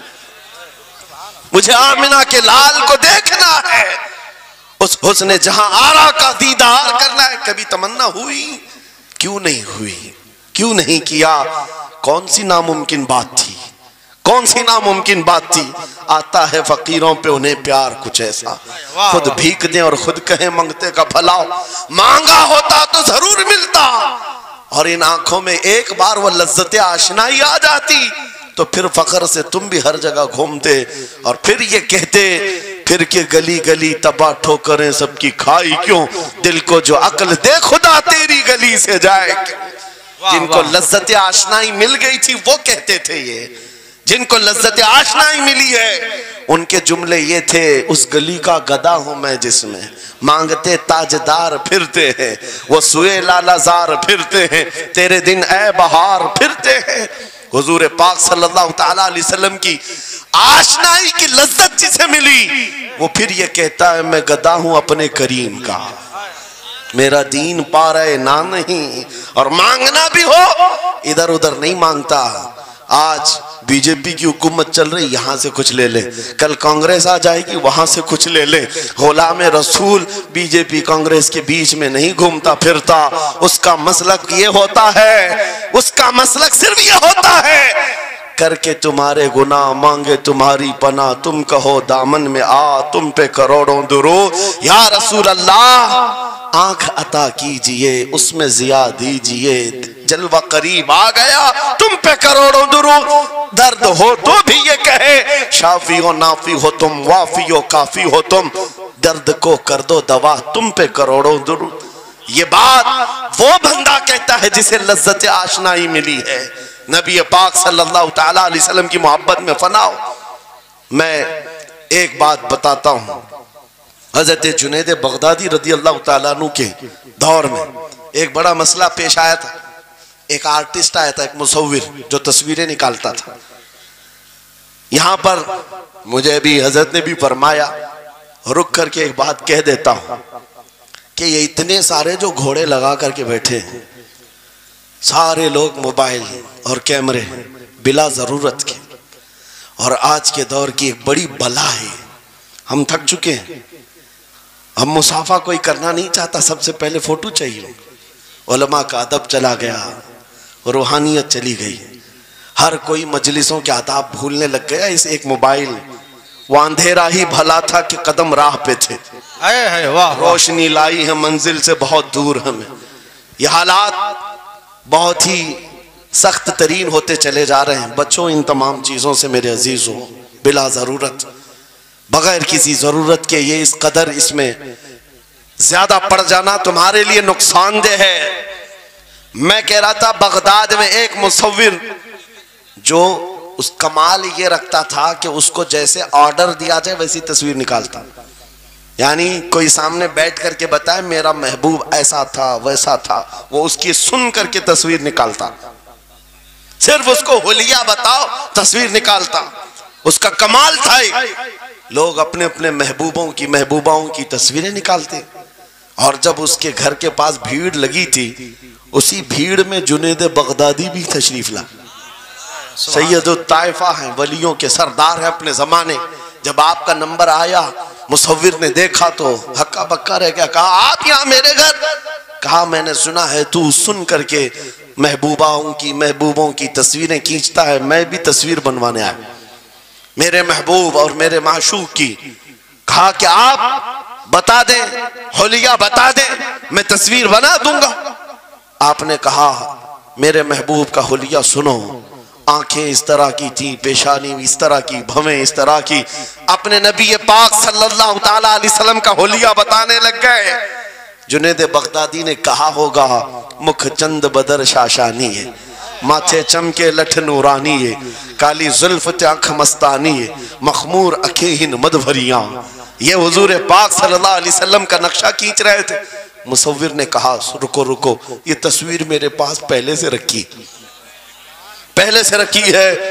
مجھے آمنہ کے لال کو دیکھنا ہے، اس حسن جہاں آرا کا دیدار کرنا ہے۔ کبھی تمنا ہوئی؟ کیوں نہیں ہوئی؟ کیوں نہیں کیا؟ کون سی ناممکن بات تھی؟ کون سی ناممکن بات تھی؟ آتا ہے فقیروں پہ انہیں پیار کچھ ایسا، خود بھیک دیں اور خود کہیں منگتے کا بھلا، مانگا ہوتا تو ضرور ملتا، اور ان آنکھوں میں ایک بار وہ لذت آشنائی آ جاتی تو پھر فخر سے تم بھی ہر جگہ گھومتے، اور پھر یہ کہتے پھر کہ گلی گلی تباہ ٹھوکریں سب کی کھائی کیوں، دل کو جو عقل دے خدا تیری گلی سے جائے کیوں۔ جن کو لذت آشنائی مل گئی تھی وہ کہتے تھے، یہ جن کو لذت آشنائی ملی ہے ان کے جملے یہ تھے، اس گلی کا گدا ہوں میں جس میں مانگتے تاجدار پھرتے ہیں، وہ سوئے لالا زار پھرتے ہیں، تیرے دن اے بہار پھرتے ہیں۔ حضور پاک صلی اللہ تعالیٰ علیہ وسلم کی آشنائی کی لذت جسے ملی وہ پھر یہ کہتا ہے میں گدا ہوں اپنے کریم کا، میرا دین پا رہے نہ نہیں، اور مانگنا بھی ہو ادھر ادھر نہیں مانگتا۔ آج بی جے پی کی حکومت چل رہی، یہاں سے کچھ لے لے، کل کانگریس آ جائے گی وہاں سے کچھ لے لے۔ غلام رسول بی جے پی کانگریس کے بیچ میں نہیں گھومتا پھرتا، اس کا مسلک یہ ہوتا ہے، اس کا مسلک صرف یہ ہوتا ہے، کر کے تمہارے گناہ مانگے تمہاری پناہ، تم کہو دامن میں آ تم پہ کروڑوں درود، یا رسول اللہ آنکھ عطا کیجئے اس میں ضیاء دیجئے، جلوہ قریب آ گیا تم پہ کروڑوں درود، درد ہو تو بھی یہ کہے شافی و نافی ہو تم، وافی و کافی ہو تم، درد کو کر دو دوا تم پہ کروڑوں درود۔ یہ بات وہ بندہ کہتا ہے جسے لذت آشنائی ملی ہے، نبی پاک صلی اللہ تعالیٰ علیہ وسلم کی محبت میں فنا ہو۔ میں ایک بات بتاتا ہوں، حضرت جنید بغدادی رضی اللہ تعالیٰ عنہ کے دور میں ایک بڑا مسئلہ پیش آیا تھا۔ ایک آرٹسٹ آیا تھا، ایک مصور جو تصویریں نکالتا تھا۔ یہاں پر مجھے بھی حضرت نے بھی فرمایا، رک کر کے ایک بات کہہ دیتا ہوں کہ یہ اتنے سارے جو گھوڑے لگا کر کے بیٹھے ہیں، سارے لوگ موبائل اور کیمرے بلا ضرورت کے، اور آج کے دور کی ایک بڑی بلا ہے، ہم تھک چکے ہیں، ہم مصافحہ کوئی کرنا نہیں چاہتا، سب سے پہلے فوٹو چاہیے۔ علماء کا ادب چلا گیا، روحانیت چلی گئی، ہر کوئی مجلسوں کے آداب بھولنے لگ گیا، اس ایک موبائل۔ وہ اندھیرا ہی بھلا تھا کہ قدم راہ پہ تھے، روشنی لائی ہے منزل سے بہت دور ہمیں۔ یہ حالات بہت ہی سخت ترین ہوتے چلے جا رہے ہیں۔ بچوں ان تمام چیزوں سے میرے عزیزوں، بلا ضرورت، بغیر کسی ضرورت کے یہ اس قدر اس میں زیادہ پڑ جانا تمہارے لیے نقصان دہ ہے۔ میں کہہ رہا تھا بغداد میں ایک مصور جو اس کمال یہ رکھتا تھا کہ اس کو جیسے آرڈر دیا جائے ویسی تصویر نکالتا، یعنی کوئی سامنے بیٹھ کر کے بتائے میرا محبوب ایسا تھا ویسا تھا، وہ اس کی سن کر کے تصویر نکالتا، صرف اس کو حلیہ بتاؤ تصویر نکالتا، اس کا کمال تھا۔ لوگ اپنے اپنے محبوبوں کی تصویریں نکالتے، اور جب اس کے گھر کے پاس بھیڑ لگی تھی، اسی بھیڑ میں جنید بغدادی بھی تشریف لا، سید الطائفہ ہیں، ولیوں کے سردار ہیں اپنے زمانے۔ جب آپ کا نمبر آیا مصور نے دیکھا تو ہکا بکا رہ گیا، کہا آپ یہاں میرے گھر؟ کہا میں نے سنا ہے تو سن کر کے محبوبوں کی تصویریں کھینچتا ہے، میں بھی تصویر بنوانے آیا میرے محبوب اور میرے معشوق کی۔ کہا کہ آپ بتا دیں، حلیہ بتا دیں، میں تصویر بنا دوں گا۔ آپ نے کہا میرے محبوب کا حلیہ سنو، آنکھیں اس طرح کی تھی، پیشانی اس طرح کی، بھویں اس طرح کی۔ اپنے نبی پاک صلی اللہ تعالیٰ علیہ وسلم کا حلیہ بتانے لگ گئے۔ جنید بغدادی نے کہا ہوگا مکھ چند بدر شاشانی ہے، ماتھے چمکے لٹھ نورانی ہے، کالی زلف آنکھ مستانی ہے، مخمور اکھیں مد بھریاں۔ یہ حضور پاک صلی اللہ علیہ وسلم کا نقشہ کھینچ رہے تھے۔ مصور نے کہا رکو، یہ تصویر میرے پاس پہلے سے رکھی ہے۔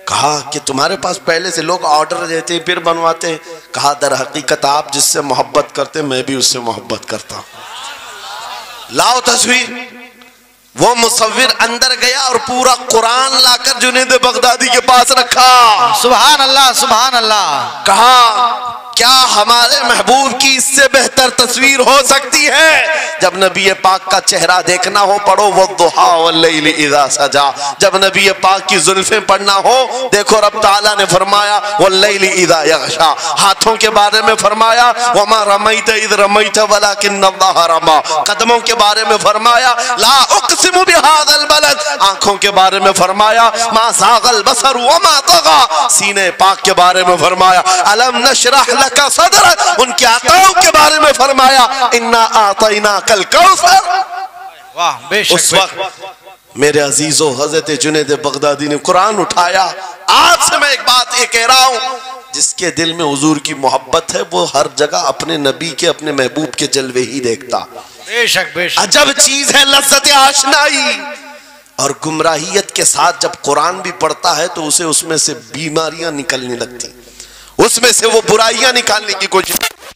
کہا کہ تمہارے پاس پہلے سے لوگ آرڈر دیتے ہیں پھر بنواتے ہیں؟ کہا در حقیقت آپ جس سے محبت کرتے میں بھی اس سے محبت کرتا ہوں۔ لاؤ تصویر۔ وہ مصور اندر گیا اور پورا قرآن لا کر جنید بغدادی کے پاس رکھا۔ سبحان اللہ سبحان اللہ۔ کہا کیا ہمارے محبوب کی اس سے بہتر تصویر ہو سکتی ہے؟ جب نبی پاک کا چہرہ دیکھنا ہو پڑھو والضحیٰ واللیل اذا سجا۔ جب نبی پاک کی زلفیں پڑھنا ہو دیکھو رب تعالیٰ نے فرمایا واللیل اذا یغشا۔ ہاتھوں کے بارے میں فرمایا وما رمیت اذ رمیت ولکن اللہ رما۔ قدموں کے بارے میں فرمایا لا اقسم بہذا البلد۔ آنکھوں کے بارے میں فرمایا ما زاغ البصر وما طغى۔ سینے پاک کے بارے میں فرمایا الم نشرح لک صدرک۔ ان کے عطاؤں کے بارے میں فرمایا انا اعطیناک الکوثر۔ واہ بے شک۔ اس وقت میرے عزیزو حضرت جنید بغدادی نے قرآن اٹھایا۔ آپ سے میں ایک بات یہ کہہ رہا ہوں، جس کے دل میں حضور کی محبت ہے وہ ہر جگہ اپنے نبی کے اپنے محبوب کے جلوے ہی دیکھتا۔ بے شک بے شک۔ عجب چیز ہے لذت آشنائی۔ اور گمراہیت کے ساتھ جب قرآن بھی پڑھتا ہے تو اسے اس میں سے بیماریاں نکلنے لگتی، اس میں سے وہ برائیاں نکالنے کی کوشش۔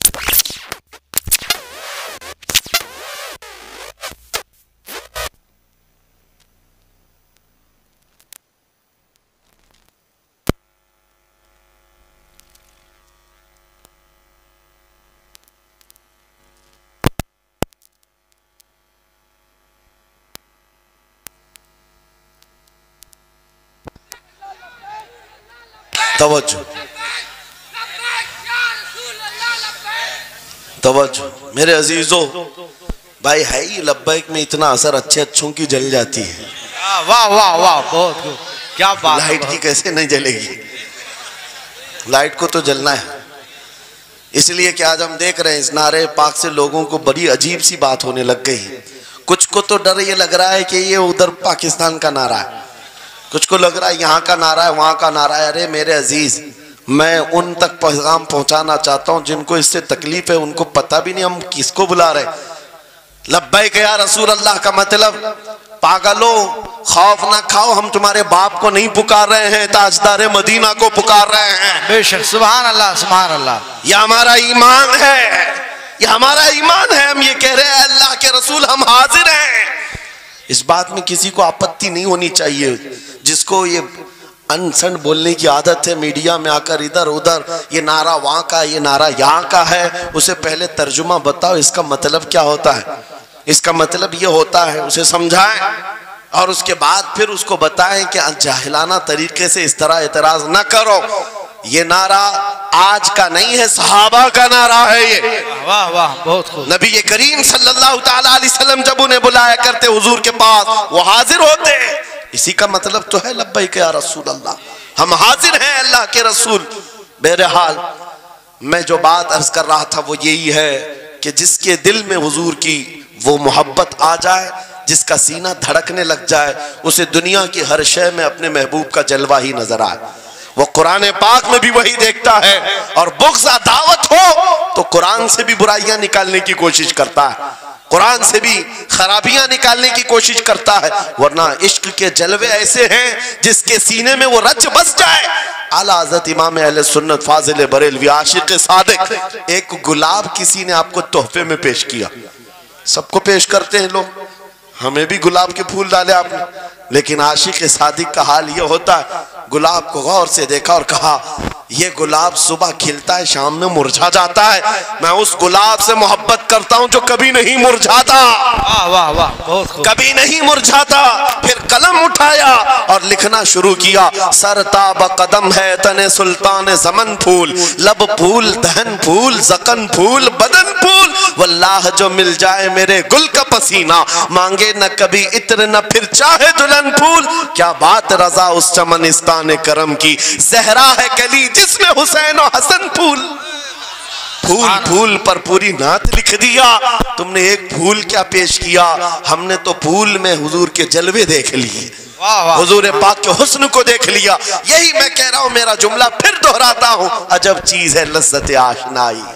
توجہ توجہ میرے عزیزو، بھائی ہے ہی لبیک میں اتنا اثر اچھے اچھوں کی جل جاتی ہے۔ واہ واہ واہ بہت کیا بات۔ لائٹ کی کیسے نہیں جلے گی؟ لائٹ کو تو جلنا ہے۔ اس لیے کہ آج ہم دیکھ رہے ہیں اس نعرے پاک سے لوگوں کو بڑی عجیب سی بات ہونے لگ گئی۔ کچھ کو تو ڈر یہ لگ رہا ہے کہ یہ ادھر پاکستان کا نعرہ ہے، کچھ کو لگ رہا ہے یہاں کا نعرہ ہے وہاں کا نعرہ ہے۔ ارے میرے عزیز، میں ان تک پیغام پہنچانا چاہتا ہوں جن کو اس سے تکلیف ہے، ان کو پتہ بھی نہیں ہم کس کو بلا رہے ہیں۔ لبیک یا رسول اللہ کا مطلب پاگلو خوف نہ کھاؤ، ہم تمہارے باپ کو نہیں پکار رہے ہیں، تاجدار مدینہ کو پکار رہے ہیں۔ بے شک سبحان اللہ سبحان اللہ۔ یہ ہمارا ایمان ہے، یہ ہمارا ایمان ہے۔ ہم یہ کہہ رہے ہیں اللہ کے رسول ہم حاضر ہیں۔ اس بات میں کسی کو آپتی نہیں ہونی چاہیے۔ جس کو یہ انسن بولنے کی عادت ہے میڈیا میں آ کر ادھر ادھر یہ نعرہ وہاں کا یہ نعرہ یہاں کا ہے، اسے پہلے ترجمہ بتاؤ اس کا مطلب کیا ہوتا ہے۔ اس کا مطلب یہ ہوتا ہے، اسے سمجھائیں اور اس کے بعد پھر اس کو بتائیں کہ جاہلانہ طریقے سے اس طرح اعتراض نہ کرو۔ یہ نعرہ آج کا نہیں ہے، صحابہ کا نعرہ ہے یہ۔ واہ واہ بہت خوب۔ نبی کریم صلی اللہ تعالیٰ علیہ وسلم جب انہیں بلایا کرتے حضور کے پاس وہ حاضر ہوتے۔ اسی کا مطلب تو ہے لبیک یا رسول اللہ، ہم حاضر ہیں اللہ کے رسول۔ بہرحال میں جو بات عرض کر رہا تھا وہ یہی ہے کہ جس کے دل میں حضور کی وہ محبت آ جائے، جس کا سینہ دھڑکنے لگ جائے، اسے دنیا کی ہر شے میں اپنے محبوب کا جلوہ ہی نظر آئے۔ وہ قرآن پاک میں بھی وہی دیکھتا ہے، اور بغض دعوت ہو تو قرآن سے بھی برائیاں نکالنے کی کوشش کرتا ہے، قرآن سے بھی خرابیاں نکالنے کی کوشش کرتا ہے۔ ورنہ عشق کے جلوے ایسے ہیں جس کے سینے میں وہ رچ بس جائے۔ اعلیٰ حضرت امام اہل سنت فاضل بریلوی عاشق صادق، ایک گلاب کسی نے آپ کو تحفے میں پیش کیا، سب کو پیش کرتے ہیں لوگ، ہمیں بھی گلاب کے پھول ڈالے آپ نے، لیکن عاشق صادق کا حال یہ ہوتا ہے، گلاب کو غور سے دیکھا اور کہا یہ گلاب صبح کھلتا ہے شام میں مرجھا جاتا ہے، میں اس گلاب سے محبت کرتا ہوں جو کبھی نہیں مرجھاتا، واہ واہ واہ بہت خوب، کبھی نہیں مرجھاتا۔ پھر قلم اٹھایا اور لکھنا شروع کیا، سر تاب قدم ہے تن سلطان زمن پھول، لب پھول دہن پھول زقن پھول بدن پھول، واللہ جو مل جائے میرے گل کا پسینہ، مانگے نہ کبھی عطر نہ پھر چاہے دلہن پھول، کیا بات رضا اس چمنستان کرم کی، زہرا ہے کلی جس میں حسین و حسن پھول۔ پھول پھول پر پوری نعت لکھ دیا، تم نے ایک پھول کیا پیش کیا، ہم نے تو پھول میں حضور کے جلوے دیکھ لیے، حضور پاک کے حسن کو دیکھ لیا۔ یہی میں کہہ رہا ہوں، میرا جملہ پھر دہراتا ہوں، عجب چیز ہے لذت آشنائی۔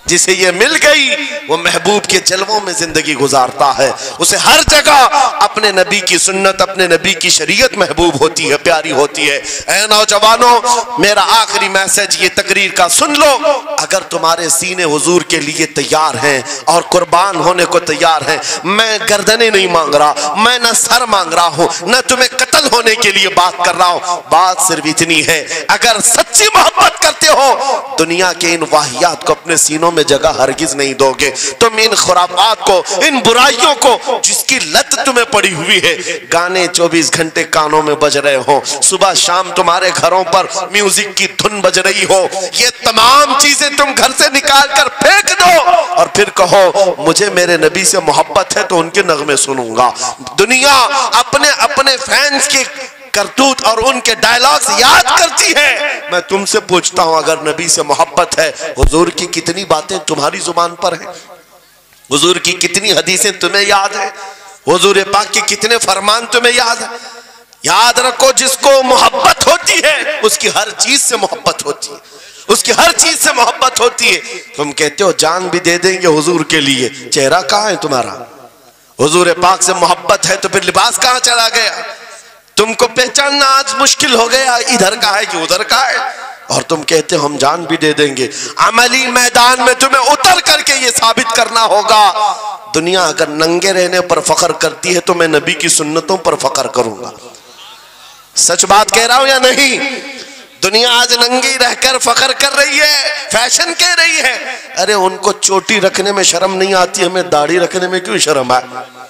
جسے یہ مل گئی وہ محبوب کے جلووں میں زندگی گزارتا ہے، اسے ہر جگہ اپنے نبی کی سنت، اپنے نبی کی شریعت محبوب ہوتی ہے، پیاری ہوتی ہے۔ اے نوجوانوں، میرا آخری میسج یہ تقریر کا سن لو، اگر تمہارے سینے حضور کے لیے تیار ہیں اور قربان ہونے کو تیار ہیں، میں گردنیں نہیں مانگ رہا، میں نہ سر مانگ رہا ہوں، نہ تمہیں قتل ہونے کے لیے بات کر رہا ہوں، بات صرف اتنی ہے، اگر سچی محبت کرتے ہو دنیا کے ان واہیات کو اپنے سینوں میں جگہ ہرگز نہیں دو گے۔ تم ان خرافات کو، ان برائیوں کو جس کی لت تمہیں پڑی ہوئی ہے، گانے 24 گھنٹے کانوں میں بج رہے ہوں، صبح شام تمہارے گھروں پر میوزک کی دھن بج رہی ہو، یہ تمام چیزیں تم گھر سے نکال کر پھینک دو اور پھر کہو مجھے میرے نبی سے محبت ہے تو ان کے نغمے سنوں گا۔ دنیا اپنے فینس کے کرتوت اور ان کے ڈائلاگز یاد کرتی ہے، میں تم سے پوچھتا ہوں اگر نبی سے محبت ہے، حضور کی کتنی باتیں تمہاری زبان پر ہیں؟ حضور کی کتنی حدیثیں تمہیں یاد ہیں؟ حضور پاک کے کتنے فرمان تمہیں یاد ہیں؟ یاد رکھو جس کو محبت ہوتی ہے اس کی ہر چیز سے محبت ہوتی ہے، اس کی ہر چیز سے محبت ہوتی ہے۔ تم کہتے ہو جان بھی دے دیں گے حضور کے لیے، چہرہ کہاں ہے تمہارا؟ حضور پاک سے محبت ہے تو پھر لباس کہاں چلا گیا؟ تم کو پہچاننا آج مشکل ہو گیا، ادھر کا ہے کہ ادھر کا ہے، اور تم کہتے ہم جان بھی دے دیں گے۔ عملی میدان میں تمہیں اتر کر کے یہ ثابت کرنا ہوگا، دنیا اگر ننگے رہنے پر فخر کرتی ہے تو میں نبی کی سنتوں پر فخر کروں گا۔ سچ بات کہہ رہا ہوں یا نہیں؟ دنیا آج ننگی رہ کر فخر کر رہی ہے، فیشن کہہ رہی ہے، ارے ان کو چوٹی رکھنے میں شرم نہیں آتی، ہمیں داڑھی رکھنے میں کیوں شرم ہے؟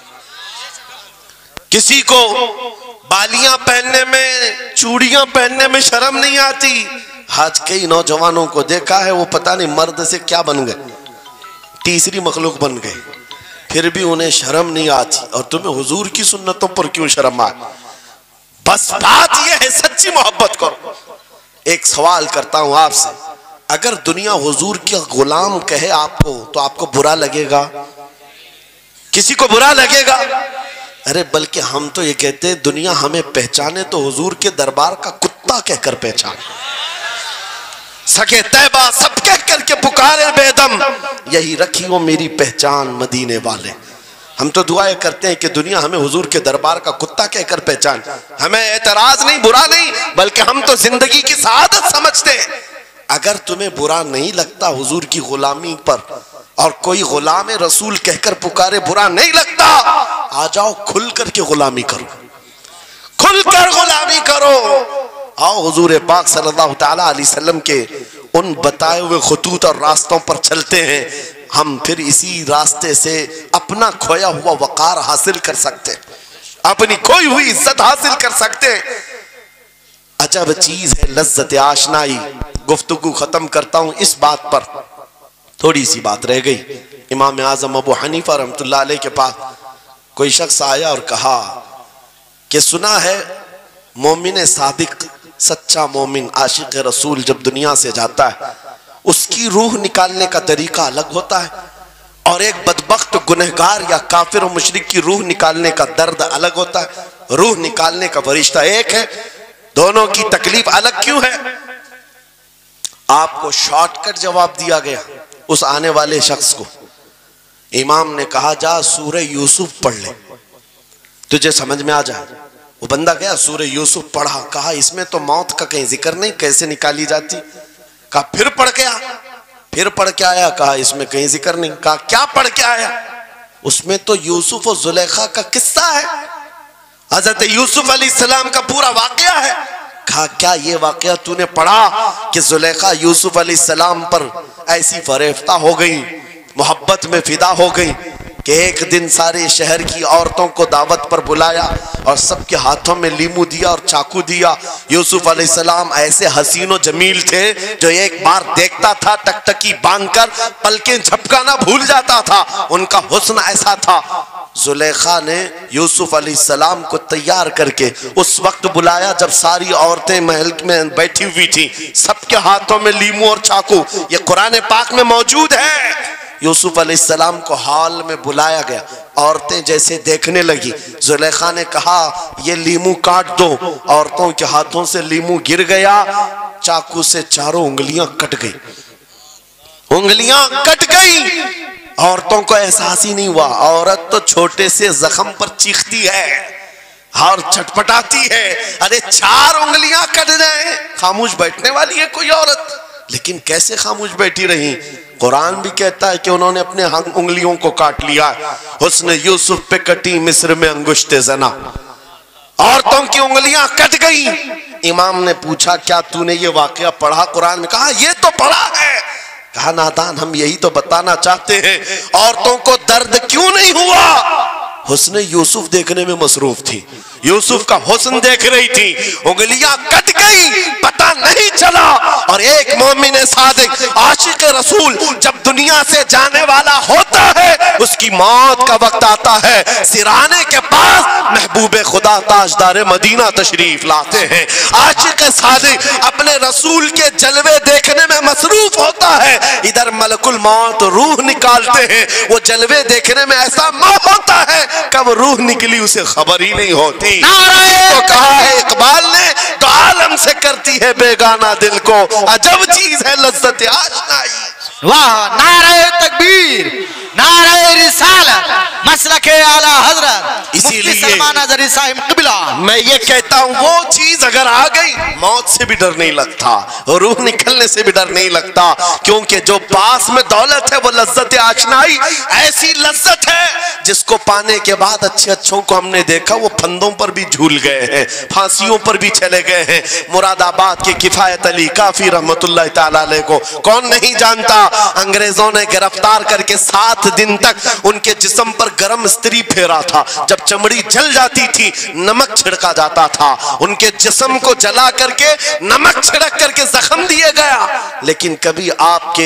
کسی کو بالیاں پہننے میں، چوڑیاں پہننے میں شرم نہیں آتی۔ آج کئی نوجوانوں کو دیکھا ہے وہ پتہ نہیں مرد سے کیا بن گئے، تیسری مخلوق بن گئے، پھر بھی انہیں شرم نہیں آتی، اور تمہیں حضور کی سنتوں پر کیوں شرم آئے؟ بس بات یہ ہے سچی محبت کرو۔ ایک سوال کرتا ہوں آپ سے، اگر دنیا حضور کا غلام کہے آپ کو تو آپ کو برا لگے گا؟ کسی کو برا لگے گا؟ ارے بلکہ ہم تو یہ کہتے ہیں دنیا ہمیں پہچانے تو حضور کے دربار کا کتا کہہ کر پہچانے، سکے طیبہ سب کہہ کر کے پکارے بے دم، یہی رکھی وہ میری پہچان مدینے والے۔ ہم تو دعائیں کرتے ہیں کہ دنیا ہمیں حضور کے دربار کا کتا کہہ کر پہچان، ہمیں اعتراض نہیں، برا نہیں، بلکہ ہم تو زندگی کی سعادت سمجھتے ہیں۔ اگر تمہیں برا نہیں لگتا حضور کی غلامی پر، اور کوئی غلام رسول کہہ کر پکارے برا نہیں لگتا، آ جاؤ کھل کر کے غلامی کرو، کھل کر غلامی کرو۔ آؤ حضور پاک صلی اللہ تعالیٰ علیہ وسلم کے ان بتائے ہوئے خطوط اور راستوں پر چلتے ہیں، ہم پھر اسی راستے سے اپنا کھویا ہوا وقار حاصل کر سکتے، اپنی کھوئی ہوئی عزت حاصل کر سکتے۔ عجب چیز ہے لذت آشنائی۔ گفتگو ختم کرتا ہوں اس بات پر، تھوڑی سی بات رہ گئی۔ امام اعظم ابو حنیفہ رحمۃ اللہ علیہ کے پاس کوئی شخص آیا اور کہا کہ سنا ہے مومن صادق، سچا مومن عاشق رسول جب دنیا سے جاتا ہے اس کی روح نکالنے کا طریقہ الگ ہوتا ہے، اور ایک بدبخت گنہگار یا کافر و مشرک کی روح نکالنے کا درد الگ ہوتا ہے۔ روح نکالنے کا فرشتہ ایک ہے، دونوں کی تکلیف الگ کیوں ہے؟ آپ کو شارٹ کٹ جواب دیا گیا اس آنے والے شخص کو۔ امام نے کہا جا سورہ یوسف پڑھ لے تجھے سمجھ میں آ جائے۔ وہ بندہ گیا سورہ یوسف پڑھا، کہا اس میں تو موت کا کہیں ذکر نہیں، کیسے نکالی جاتی؟ کہا پھر پڑھ کے آ، پھر پڑھ کے آیا، کہا اس میں کہیں ذکر نہیں۔ کہا کیا پڑھ کے آیا؟ اس میں تو یوسف و زلیخا کا قصہ ہے، حضرت یوسف علیہ السلام کا پورا واقعہ ہے۔ کہا کیا یہ واقعہ تو نے پڑھا کہ زلیخا یوسف علیہ السلام پر ایسی فریفتہ ہو گئی، محبت میں فدا ہو گئی کہ ایک دن سارے شہر کی عورتوں کو دعوت پر بلایا اور سب کے ہاتھوں میں لیمو دیا اور چاقو دیا۔ یوسف علیہ السلام ایسے حسین و جمیل تھے جو ایک بار دیکھتا تھا ٹکٹکی باندھ کر پلکیں جھپکانا بھول جاتا تھا، ان کا حسن ایسا تھا۔ زلیخا نے یوسف علیہ السلام کو تیار کر کے اس وقت بلایا جب ساری عورتیں محل میں بیٹھی ہوئی تھیں، سب کے ہاتھوں میں لیمو اور چاقو، یہ قرآن پاک میں موجود ہے۔ یوسف علیہ السلام کو حال میں بلایا گیا، عورتیں جیسے دیکھنے لگی، زلیخا نے کہا یہ لیمو کاٹ دو، عورتوں کے ہاتھوں سے لیمو گر گیا، چاقو سے چاروں انگلیاں کٹ گئی۔ انگلیاں کٹ گئی. عورتوں کو احساس ہی نہیں ہوا. عورت تو چھوٹے سے زخم پر چیختی ہے اور چھٹپٹاتی ہے. ارے 4 انگلیاں کٹ جائیں خاموش بیٹھنے والی ہے کوئی عورت؟ لیکن کیسے خاموش بیٹھی رہی؟ قرآن بھی کہتا ہے کہ انہوں نے اپنے انگلیوں کو کاٹ لیا. حسن یوسف پہ کٹی مصر میں انگشت زنا. عورتوں کی انگلیاں کٹ گئی. امام نے پوچھا کیا تو نے یہ واقعہ پڑھا قرآن میں؟ کہا یہ تو پڑھا ہے. کہا نادان ہم یہی تو بتانا چاہتے ہیں عورتوں کو درد کیوں نہیں ہوا. حسن یوسف دیکھنے میں مصروف تھی. یوسف کا حسن دیکھ رہی تھی. انگلیاں کٹ گئی پتہ نہیں چلا. اور ایک مومن صادق عاشق رسول جب دنیا سے جانے والا ہوتا ہے اس کی موت کا وقت آتا ہے. سرانے کے پاس محبوب خدا تاجدار مدینہ تشریف لاتے ہیں. عاشق صادق اپنے رسول کے جلوے دیکھنے میں مصروف ہوتا ہے. ادھر ملک الموت روح نکالتے ہیں. وہ جلوے دیکھنے میں ایسا موہ ہوتا ہے کب روح نکلی اسے خبر ہی نہیں ہوتی. تو کہا ہے اقبال نے تو عالم سے کرتی ہے بیگانہ دل کو عجب چیز ہے لذت آشنائی. واہ نعرہ تکبیر نعرہ رسالت مسلک اعلی حضرت اسی مفتی سلمان اظہری صاحب قبلہ. میں یہ کہتا ہوں وہ چیز اگر آ گئی موت سے بھی ڈر نہیں لگتا, روح نکلنے سے بھی ڈر نہیں لگتا, کیونکہ جو پاس میں دولت ہے وہ لذت آشنائی. ایسی لذت ہے جس کو پانے کے بعد اچھے اچھوں کو ہم نے دیکھا وہ پھندوں پر بھی جھول گئے ہیں, پھانسیوں پر بھی چلے گئے ہیں. مراد آباد کے کفایت علی کافی رحمت اللہ تعالی علیہ کو کون نہیں جانتا. انگریزوں نے گرفتار کر کے 7 دن تک ان کے جسم پر گرم استری پھیرا تھا. جب چمڑی جل جاتی تھی نمک چھڑکا جاتا تھا. ان کے جسم کو جلا کر کے نمک چھڑک کر کے زخم دیے گیا. لیکن کبھی آپ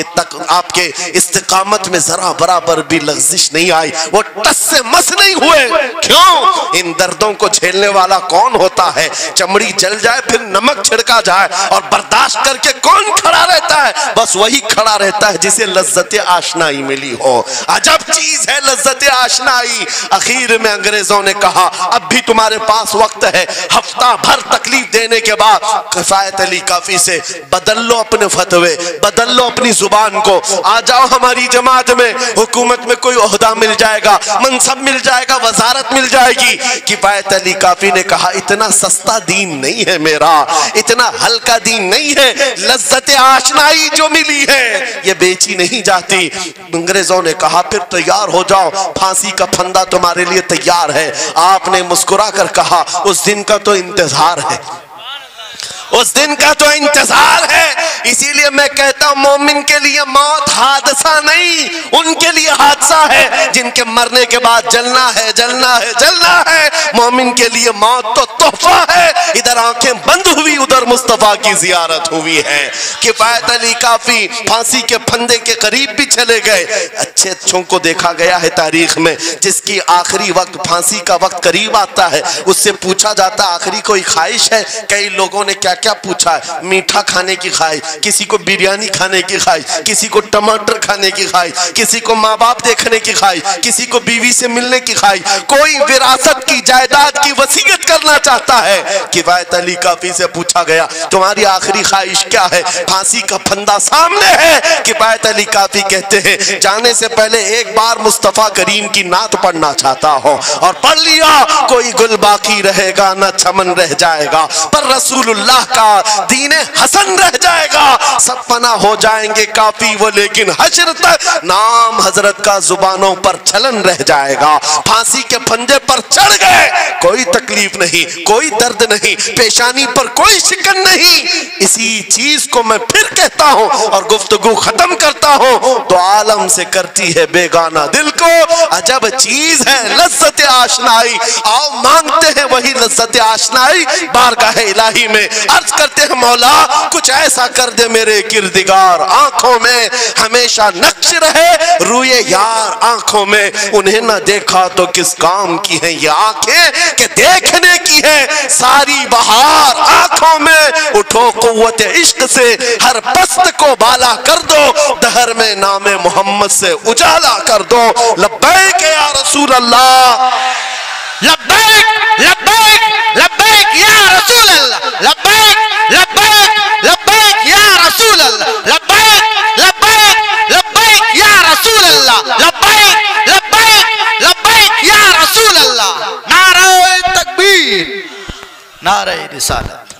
کے استقامت میں ذرا برابر بھی لغزش نہیں آئی. وہ ٹس سے مس نہیں ہوئے. کیوں؟ ان دردوں کو جھیلنے والا کون ہوتا ہے؟ چمڑی جل جائے پھر نمک چھڑکا جائے اور برداشت کر کے کون کھڑا رہتا ہے؟ بس وہی کھڑا رہتا ہے جسے لذت آشنائی ملی ہو. عجب چیز ہے لذت آشنائی. اخیر میں انگریزوں نے کہا اب بھی تمہارے پاس وقت ہے. ہفتہ بھر تکلیف دینے کے بعد کفایت علی کافی سے بدل لو اپنے فتوے, بدل لو اپنی زبان کو, آ جاؤ ہماری جماعت میں. حکومت میں کوئی عہدہ مل جائے گا, منصب مل جائے گا, وزارت مل جائے گی. کفایت علی کافی نے کہا اتنا سستا دین نہیں ہے میرا, اتنا ہلکا دین نہیں ہے. لذت آشنائی جو ملی ہے یہ بیچی نہیں جاتی. انگریزوں نے کہا پھر تیار ہو جاؤ, پھانسی کا پھندا تمہارے لیے تیار ہے. آپ نے مسکرا کر کہا اس دن کا تو انتظار ہے, اس دن کا تو انتظار ہے. اسی لیے میں کہتا ہوں مومن کے لیے موت حادثہ نہیں, ان کے لیے حادثہ ہے جن کے مرنے کے بعد جلنا ہے جلنا ہے جلنا ہے. مومن کے لیے موت تو تحفہ ہے. ادھر آنکھیں بند ہوئی ادھر مصطفیٰ کی زیارت ہوئی ہے. کفایت علی کافی پھانسی کے پھندے کے قریب بھی چلے گئے. اچھے اچھوں کو دیکھا گیا ہے تاریخ میں جس کی آخری وقت پھانسی کا وقت قریب آتا ہے اس سے پوچھا جاتا آخری کوئی خواہش ہے. کئی لوگوں نے کیا کیا پوچھا ہے, میٹھا کھانے کی خواہش, کسی کو بریانی کھانے کی خواہش, کسی کو ٹماٹر کھانے کی خواہش, کسی کو ماں باپ دیکھنے کی خواہش, کسی کو بیوی سے ملنے کی خواہش, کوئی وراثت کی جائیداد کی وصیت کرنا چاہتا ہے. کفایت علی کافی سے پوچھا گیا تمہاری آخری خواہش کیا ہے؟ پھانسی کا پھندا سامنے ہے. کفایت علی کافی کہتے ہیں جانے سے پہلے ایک بار مصطفیٰ کریم کی نعت پڑھنا چاہتا ہوں, اور پڑھ لیا کوئی گل باقی رہے گا نہ چمن رہ جائے گا, پر رسول اللہ کا دین حسن رہ جائے گا. سب فنا ہو جائیں گے کافی وہ لیکن حشر تک نام حضرت کا زبانوں پر چلن رہ جائے گا. پھانسی کے پھندے پر چڑھ گئے, کوئی تکلیف نہیں, کوئی درد نہیں, پیشانی پر کوئی شکن نہیں. اسی چیز کو میں پھر کہتا ہوں اور گفتگو ختم کرتا ہوں, تو عالم سے کرتی ہے بیگانہ دل کو عجب چیز ہے لذت آشنائی. آؤ مانگتے ہیں وہی لذت آشنائی بارگاہ الہی میں. عرض کرتے ہیں مولا کچھ ایسا کر دے میرے کردگار, آنکھوں میں ہمیشہ نقش رہے روئے یار آنکھوں میں. انہیں نہ دیکھا تو کس کام کی ہیں یہ آنکھیں کہ دیکھنے کی ہے ساری بہار آنکھوں میں. اٹھو قوت عشق سے ہر پست کو بالا کر دو, دہر میں نام محمد سے اجالا کر دو. لبیک یا رسول اللہ, لبیک لبیک لبیک یا رسول اللہ, لبیک لبیک لبیک یا رسول اللہ, لبیک لبیک رسالت.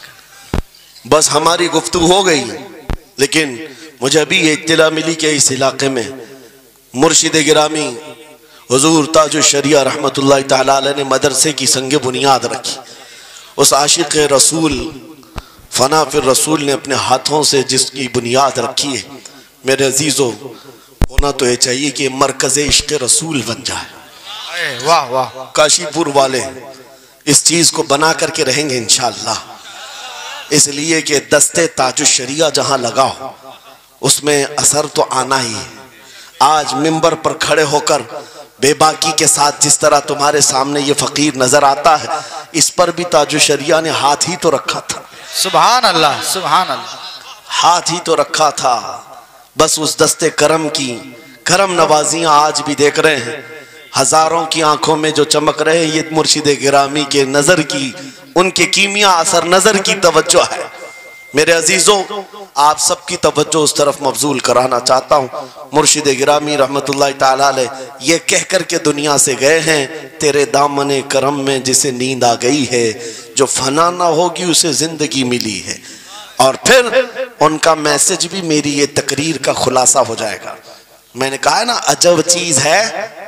بس ہماری گفتگو ہو گئی، لیکن مجھے ابھی یہ اطلاع ملی کہ اس علاقے میں مرشد گرامی حضور تاج الشریعہ رحمت اللہ تعالیٰ علیہ نے مدرسے کی سنگ بنیاد رکھی. اس عاشق رسول فنا فی الرسول نے اپنے ہاتھوں سے جس کی بنیاد رکھی ہے، میرے عزیزو، ہونا تو یہ چاہیے کہ مرکز عشق رسول بن جائے. واہ واہ. کاشی پور والے اس چیز کو بنا کر کے رہیں گے انشاءاللہ، اس لیے کہ دستے تاج الشریعہ جہاں لگاؤ اس میں اثر تو آنا ہی ہے. آج منبر پر کھڑے ہو کر بے باکی کے ساتھ جس طرح تمہارے سامنے یہ فقیر نظر آتا ہے، اس پر بھی تاج الشریعہ نے ہاتھ ہی تو رکھا تھا. سبحان اللہ سبحان اللہ. ہاتھ ہی تو رکھا تھا. بس اس دستے کرم کی کرم نوازیاں آج بھی دیکھ رہے ہیں. ہزاروں کی آنکھوں میں جو چمک رہے ہیں، یہ مرشد گرامی کے نظر کی، ان کے کیمیا اثر نظر کی توجہ ہے. میرے عزیزوں، آپ سب کی توجہ اس طرف مبذول کرانا چاہتا ہوں. مرشد گرامی رحمت اللہ تعالیٰ علیہ یہ کہہ کر کے دنیا سے گئے ہیں، تیرے دامن کرم میں جسے نیند آ گئی ہے، جو فنا نہ ہوگی اسے زندگی ملی ہے. اور پھر ان کا میسج بھی میری یہ تقریر کا خلاصہ ہو جائے گا. میں نے کہا ہے نا، عجب چیز ہے،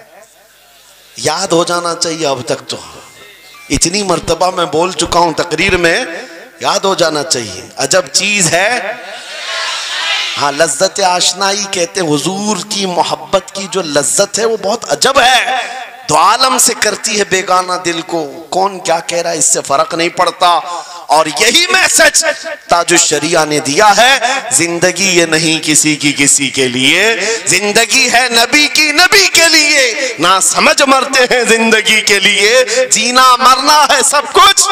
یاد ہو جانا چاہیے. اب تک تو اتنی مرتبہ میں بول چکا ہوں تقریر میں، یاد ہو جانا چاہیے. عجب چیز ہے. ہاں، لذت آشنائی کہتے ہیں. حضور کی محبت کی جو لذت ہے وہ بہت عجب ہے. دو عالم سے کرتی ہے بیگانہ دل کو. کون کیا کہہ رہا ہے اس سے فرق نہیں پڑتا. اور یہی میسج تاج الشریعہ نے دیا ہے. زندگی یہ نہیں کسی کی کسی کے لیے، زندگی ہے نبی کی نبی کے لیے. نہ سمجھ مرتے ہیں زندگی کے لیے، جینا مرنا ہے سب کچھ.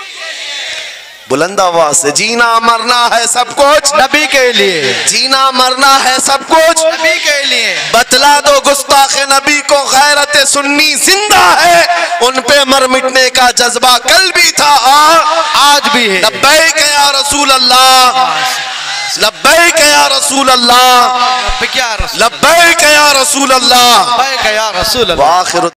بلند آواز سے، جینا مرنا ہے سب کچھ نبی کے لیے، جینا مرنا ہے سب کچھ نبی کے لیے. بتلا دو گستاخ نبی کو غیرت سنی زندہ ہے. ان پہ مر مٹنے کا جذبہ کل بھی تھا اور آج بھی ہے. لبیک یا رسول اللہ، لبیک یا رسول اللہ، لبیک یا رسول لبیک یا رسول اللہ. لبیک یا رسول اللہ. وآخر